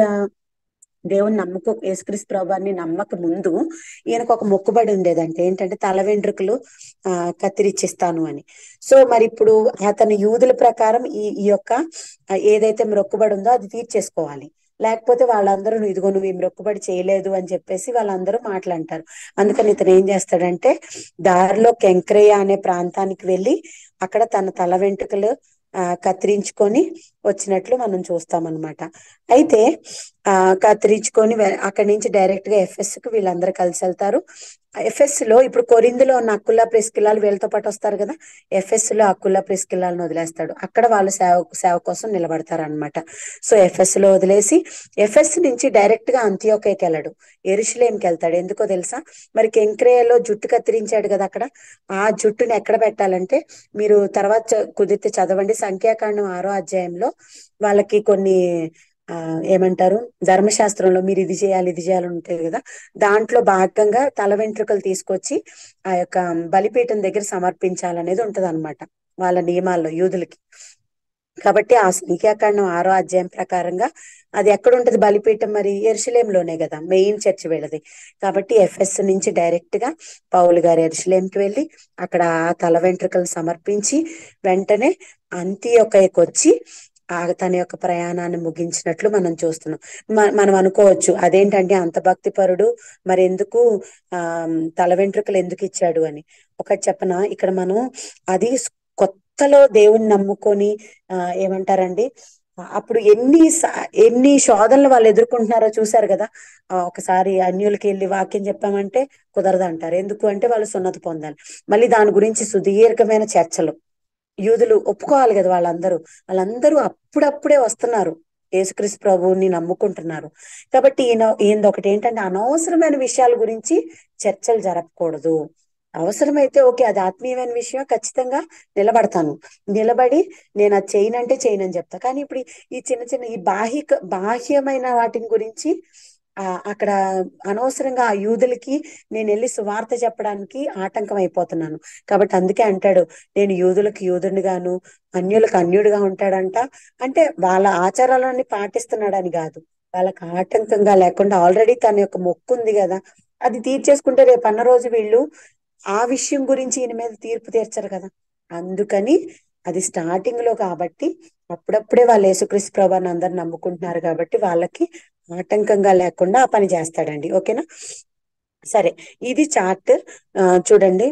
దేవుని యేసుక్రీస్తు ప్రభువాన్ని నమ్మక ముందు ఈయనకు ఒక మొక్కుబడి ఉండేదంటే ఏంటంటే తల వెంట్రుకలు కత్తిరిచ్చిస్తాను అని. సో మరి ఇప్పుడు అతని యూదుల ప్రకారం ఈ యొక్క ఏదైతే మొక్కుబడి ఉందో అది తీర్చేసుకోవాలి, లేకపోతే వాళ్ళందరూ ఇదిగో నువ్వు ఈ మొక్కుబడి చేయలేదు అని చెప్పేసి వాళ్ళందరూ మాట్లాంటారు. అందుకని ఇతను ఏం చేస్తాడంటే దారిలో కెంక్రేయ అనే ప్రాంతానికి వెళ్ళి అక్కడ తన తల వెంట్రుకలు కత్తిరించుకొని వచ్చినట్లు మనం చూస్తామన్నమాట. అయితే కత్తిరించుకొని అక్కడి నుంచి డైరెక్ట్ గా ఎఫెస్ కు వీళ్ళందరూ కలిసి వెళ్తారు. ఎఫెస్ లో ఇప్పుడు కొరింథీలో ఉన్న అకుల ప్రిస్కిల్లాలు వీళ్ళతో పాటు వస్తారు కదా, ఎఫెస్ లో అకుల ప్రిస్కిల్లాలను వదిలేస్తాడు. అక్కడ వాళ్ళు సేవ కోసం నిలబడతారు అనమాట. సో ఎఫెస్ లో వదిలేసి ఎఫెస్ నుంచి డైరెక్ట్ గా అంతియోకేకి వెళ్ళాడు, యెరూషలేంకి వెళ్తాడు. ఎందుకో తెలుసా? మరి కెంక్రేయలో జుట్టు కత్తిరించాడు కదా, అక్కడ ఆ జుట్టుని ఎక్కడ పెట్టాలంటే మీరు తర్వాత కుదిరితే చదవండి, సంఖ్యాకాండం 6వ అధ్యాయంలో వాళ్ళకి కొన్ని ఏమంటారు ధర్మశాస్త్రంలో మీరు ఇది చేయాలి ఉంటుంది కదా, దాంట్లో భాగంగా తల వెంట్రుకలు తీసుకొచ్చి ఆ యొక్క బలిపీఠం దగ్గర సమర్పించాలనేది ఉంటది అనమాట వాళ్ళ నియమాల్లో యూదులకి. కాబట్టి ఆ సంఖ్యాకాండం 6వ అధ్యాయం ప్రకారంగా అది ఎక్కడ ఉంటది బలిపీఠం? మరి యెరూషలేంలోనే కదా మెయిన్ చర్చ్ వీళ్ళది. కాబట్టి ఎఫెస్ నుంచి డైరెక్ట్ గా పౌలు గారు యెరూషలేంకి వెళ్ళి అక్కడ తల వెంట్రుకలు సమర్పించి వెంటనే అంతియొక్కకు వచ్చి తన యొక్క ప్రయాణాన్ని ముగించినట్లు మనం చూస్తున్నాం. మనం అనుకోవచ్చు అదేంటంటే అంత భక్తిపరుడు మరి ఎందుకు ఆ తల వెంట్రుకలు ఎందుకు ఇచ్చాడు అని. ఒకటి చెప్పన, ఇక్కడ మనం అది కొత్తలో దేవుణ్ణి నమ్ముకొని ఏమంటారండి అప్పుడు ఎన్ని శోధనలు వాళ్ళు ఎదుర్కొంటున్నారో చూశారు కదా. ఒకసారి అన్యులకి వెళ్ళి వాక్యం చెప్పామంటే కుదరదు అంటారు. ఎందుకు అంటే వాళ్ళు సున్నతి పొందాలి. మళ్ళీ దాని గురించి సుదీర్ఘమైన చర్చలు. యూదులు ఒప్పుకోవాలి కదా, వాళ్ళందరూ అప్పుడప్పుడే వస్తున్నారు, యేసుక్రీస్తు ప్రభువుని నమ్ముకుంటున్నారు. కాబట్టి ఈయన ఒకటి ఏంటంటే అనవసరమైన విషయాల గురించి చర్చలు జరపకూడదు. అవసరమైతే ఓకే, అది ఆత్మీయమైన విషయం, ఖచ్చితంగా నిలబడతాను, నిలబడి నేను అది చేయనంటే చేయనని చెప్తా. కానీ ఇప్పుడు ఈ చిన్న చిన్న ఈ బాహ్యమైన వాటిని గురించి అక్కడ అనవసరంగా ఆ యూదులకి నేను వెళ్ళి సువార్త చెప్పడానికి ఆటంకం అయిపోతున్నాను. కాబట్టి అందుకే అంటాడు, నేను యూదులకు యూదుని గాను అన్యులకు అన్యుడిగా ఉంటాడంట. అంటే వాళ్ళ ఆచారాలన్నీ పాటిస్తున్నాడని కాదు, వాళ్ళకి ఆటంకంగా లేకుండా ఆల్రెడీ తన యొక్క మొక్కు ఉంది కదా, అది తీర్చేసుకుంటే రేపు అన్న రోజు వీళ్ళు ఆ విషయం గురించి ఈయన మీద తీర్పు తీర్చరు కదా. అందుకని అది స్టార్టింగ్ లో కాబట్టి అప్పుడప్పుడే వాళ్ళు యేసుక్రీస్తు ప్రభువుని అందరు నమ్ముకుంటున్నారు కాబట్టి వాళ్ళకి ఆటంకంగా లేకుండా ఆ పని చేస్తాడండి. ఓకేనా? సరే, ఇది చార్ట్ చూడండి.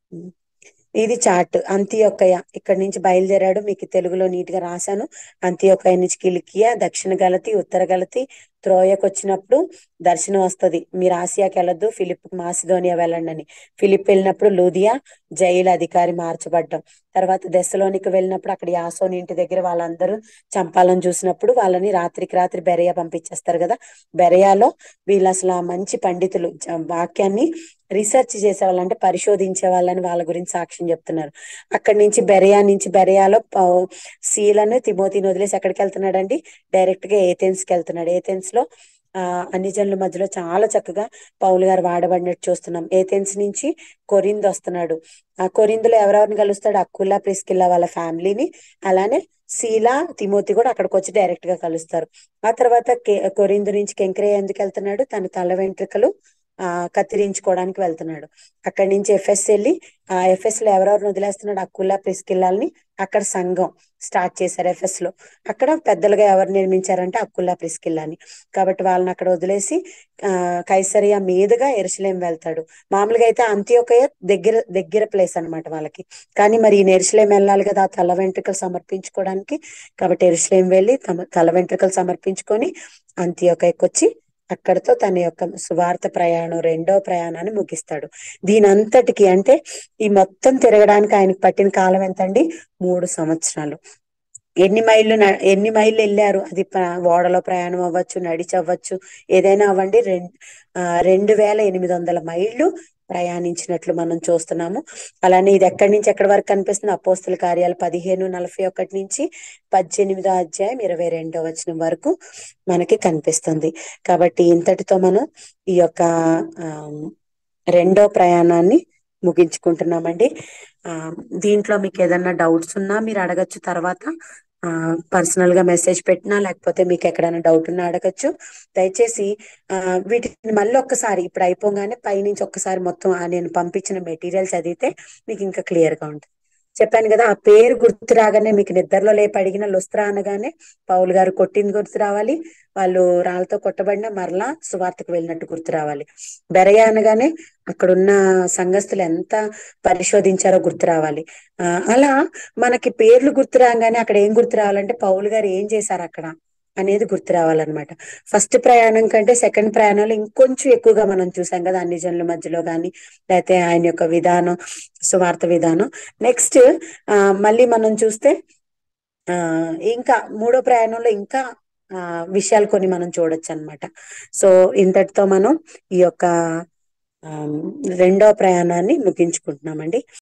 ఇది చార్ట్. అంత్యొక్కయ ఇక్కడి నుంచి బయలుదేరాడు, మీకు తెలుగులో నీట్ గా రాశాను. అంత్యొక్కయ నుంచి కిలికియా, దక్షిణ గలతి, ఉత్తర గలతి, త్రోయకు వచ్చినప్పుడు దర్శనం వస్తుంది, మీరు ఆసియాకి వెళ్ళొద్దు, ఫిలిప్ మాసిదోనియా వెళ్ళండి అని. ఫిలిప్ వెళ్ళినప్పుడు లూదియా జైలు అధికారి మార్చబడ్డం. తర్వాత దెస్సలోనికి వెళ్ళినప్పుడు అక్కడ యాసోని ఇంటి దగ్గర వాళ్ళందరూ చంపాలని చూసినప్పుడు వాళ్ళని రాత్రికి రాత్రి బెరయా పంపించేస్తారు కదా. బెరయాలో వీళ్ళు అసలు మంచి పండితులు, వాక్యాన్ని రీసెర్చ్ చేసే వాళ్ళు, అంటే పరిశోధించే వాళ్ళని వాళ్ళ గురించి సాక్ష్యం చెప్తున్నారు. అక్కడి నుంచి బెరయాలో శీలను తిమోతిని వదిలేసి ఎక్కడికి వెళ్తున్నాడండి? డైరెక్ట్ గా ఏథెన్స్ కి వెళ్తున్నాడు. ఏథెన్స్ లో అన్ని జనుల మధ్యలో చాలా చక్కగా పౌలు గారు వాడబడినట్టు చూస్తున్నాం. ఏథెన్స్ నుంచి కొరింథ్ వస్తున్నాడు. ఆ కొరింథులో ఎవరెవరిని కలుస్తాడు? అక్కులా ప్రిస్కిల్లా వాళ్ళ ఫ్యామిలీని, అలానే శీలా తిమోతి కూడా అక్కడికి వచ్చి డైరెక్ట్ గా కలుస్తారు. ఆ తర్వాత కొరింథు నుంచి కెంక్రేయ ఎందుకు వెళ్తున్నాడు? తన తల వెంట్రుకలు కత్తిరించుకోవడానికి వెళ్తున్నాడు. అక్కడి నుంచి ఎఫెస్ వెళ్ళి ఆ ఎఫెస్ లో ఎవరెవరిని వదిలేస్తున్నాడు? అక్కులా ప్రిస్కిల్లాల్ని. అక్కడ సంఘం స్టార్ట్ చేశారు ఎఫెస్ లో. అక్కడ పెద్దలుగా ఎవరు నిర్మించారంటే అక్కులా ప్రిస్కిల్లాని. కాబట్టి వాళ్ళని అక్కడ వదిలేసి కైసరియా మీదుగా యెరూషలేం వెళ్తాడు. మామూలుగా అయితే అంత్యొకయ దగ్గర దగ్గర ప్లేస్ అన్నమాట వాళ్ళకి. కానీ మరి ఈ యెరూషలేం వెళ్ళాలి కదా తల వెంట్రుకలు సమర్పించుకోవడానికి. కాబట్టి యెరూషలేం వెళ్ళి తల వెంట్రుకలు సమర్పించుకొని అంత్యొకయకు వచ్చి అక్కడితో తన యొక్క సువార్త ప్రయాణం, రెండో ప్రయాణాన్ని ముగిస్తాడు. దీని అంతటికి అంటే ఈ మొత్తం తిరగడానికి ఆయనకు పట్టిన కాలం ఎంతండి? 3 సంవత్సరాలు. ఎన్ని మైళ్ళు వెళ్ళారు? అది ఓడలో ప్రయాణం అవ్వచ్చు, నడిచి అవ్వచ్చు, ఏదైనా అవ్వండి. 2800 మైళ్ళు ప్రయాణించినట్లు మనం చూస్తున్నాము. అలానే ఇది ఎక్కడి నుంచి ఎక్కడి వరకు కనిపిస్తుంది? అపోస్తుల కార్యాలు 15:41 నుంచి 18వ అధ్యాయం 22వ వచనం వరకు మనకి కనిపిస్తుంది. కాబట్టి ఇంతటితో మనం ఈ యొక్క రెండో ప్రయాణాన్ని ముగించుకుంటున్నామండి. దీంట్లో మీకు ఏదన్నా డౌట్స్ ఉన్నా మీరు అడగచ్చు. తర్వాత పర్సనల్ గా మెసేజ్ పెట్టినా, లేకపోతే మీకు ఎక్కడైనా డౌట్ ఉన్నా అడగచ్చు. దయచేసి వీటిని మళ్ళీ ఒక్కసారి ఇప్పుడు అయిపోగానే పైనుంచి ఒక్కసారి మొత్తం నేను పంపించిన మెటీరియల్ చదివితే మీకు ఇంకా క్లియర్ గా ఉంటుంది. చెప్పాను కదా, ఆ పేరు గుర్తు రాగానే మీకు నిద్రలో లేపి అడిగిన లుస్త్రా అనగానే పౌలు గారు కొట్టింది గుర్తు రావాలి, వాళ్ళు రాళ్ళతో కొట్టబడిన మరలా సువార్తకు వెళ్ళినట్టు గుర్తు రావాలి. బెరయా అనగానే అక్కడున్న సంఘస్థులు ఎంత పరిశోధించారో గుర్తు రావాలి. అలా మనకి పేర్లు గుర్తు రాగానే అక్కడ ఏం గుర్తు రావాలంటే పౌలు గారు ఏం చేశారు అక్కడ అనేది గుర్తు రావాలన్నమాట. ఫస్ట్ ప్రయాణం కంటే సెకండ్ ప్రయాణంలో ఇంకొంచెం ఎక్కువగా మనం చూసాం కదా, అన్ని జనుల మధ్యలో కానీ, లేకపోతే ఆయన యొక్క విధానం, సువార్త విధానం. నెక్స్ట్ మళ్ళీ మనం చూస్తే ఇంకా మూడో ప్రయాణంలో ఇంకా విషయాలు కొన్ని మనం చూడొచ్చు అన్నమాట. సో ఇంతటితో మనం ఈ యొక్క రెండో ప్రయాణాన్ని ముగించుకుంటున్నామండి.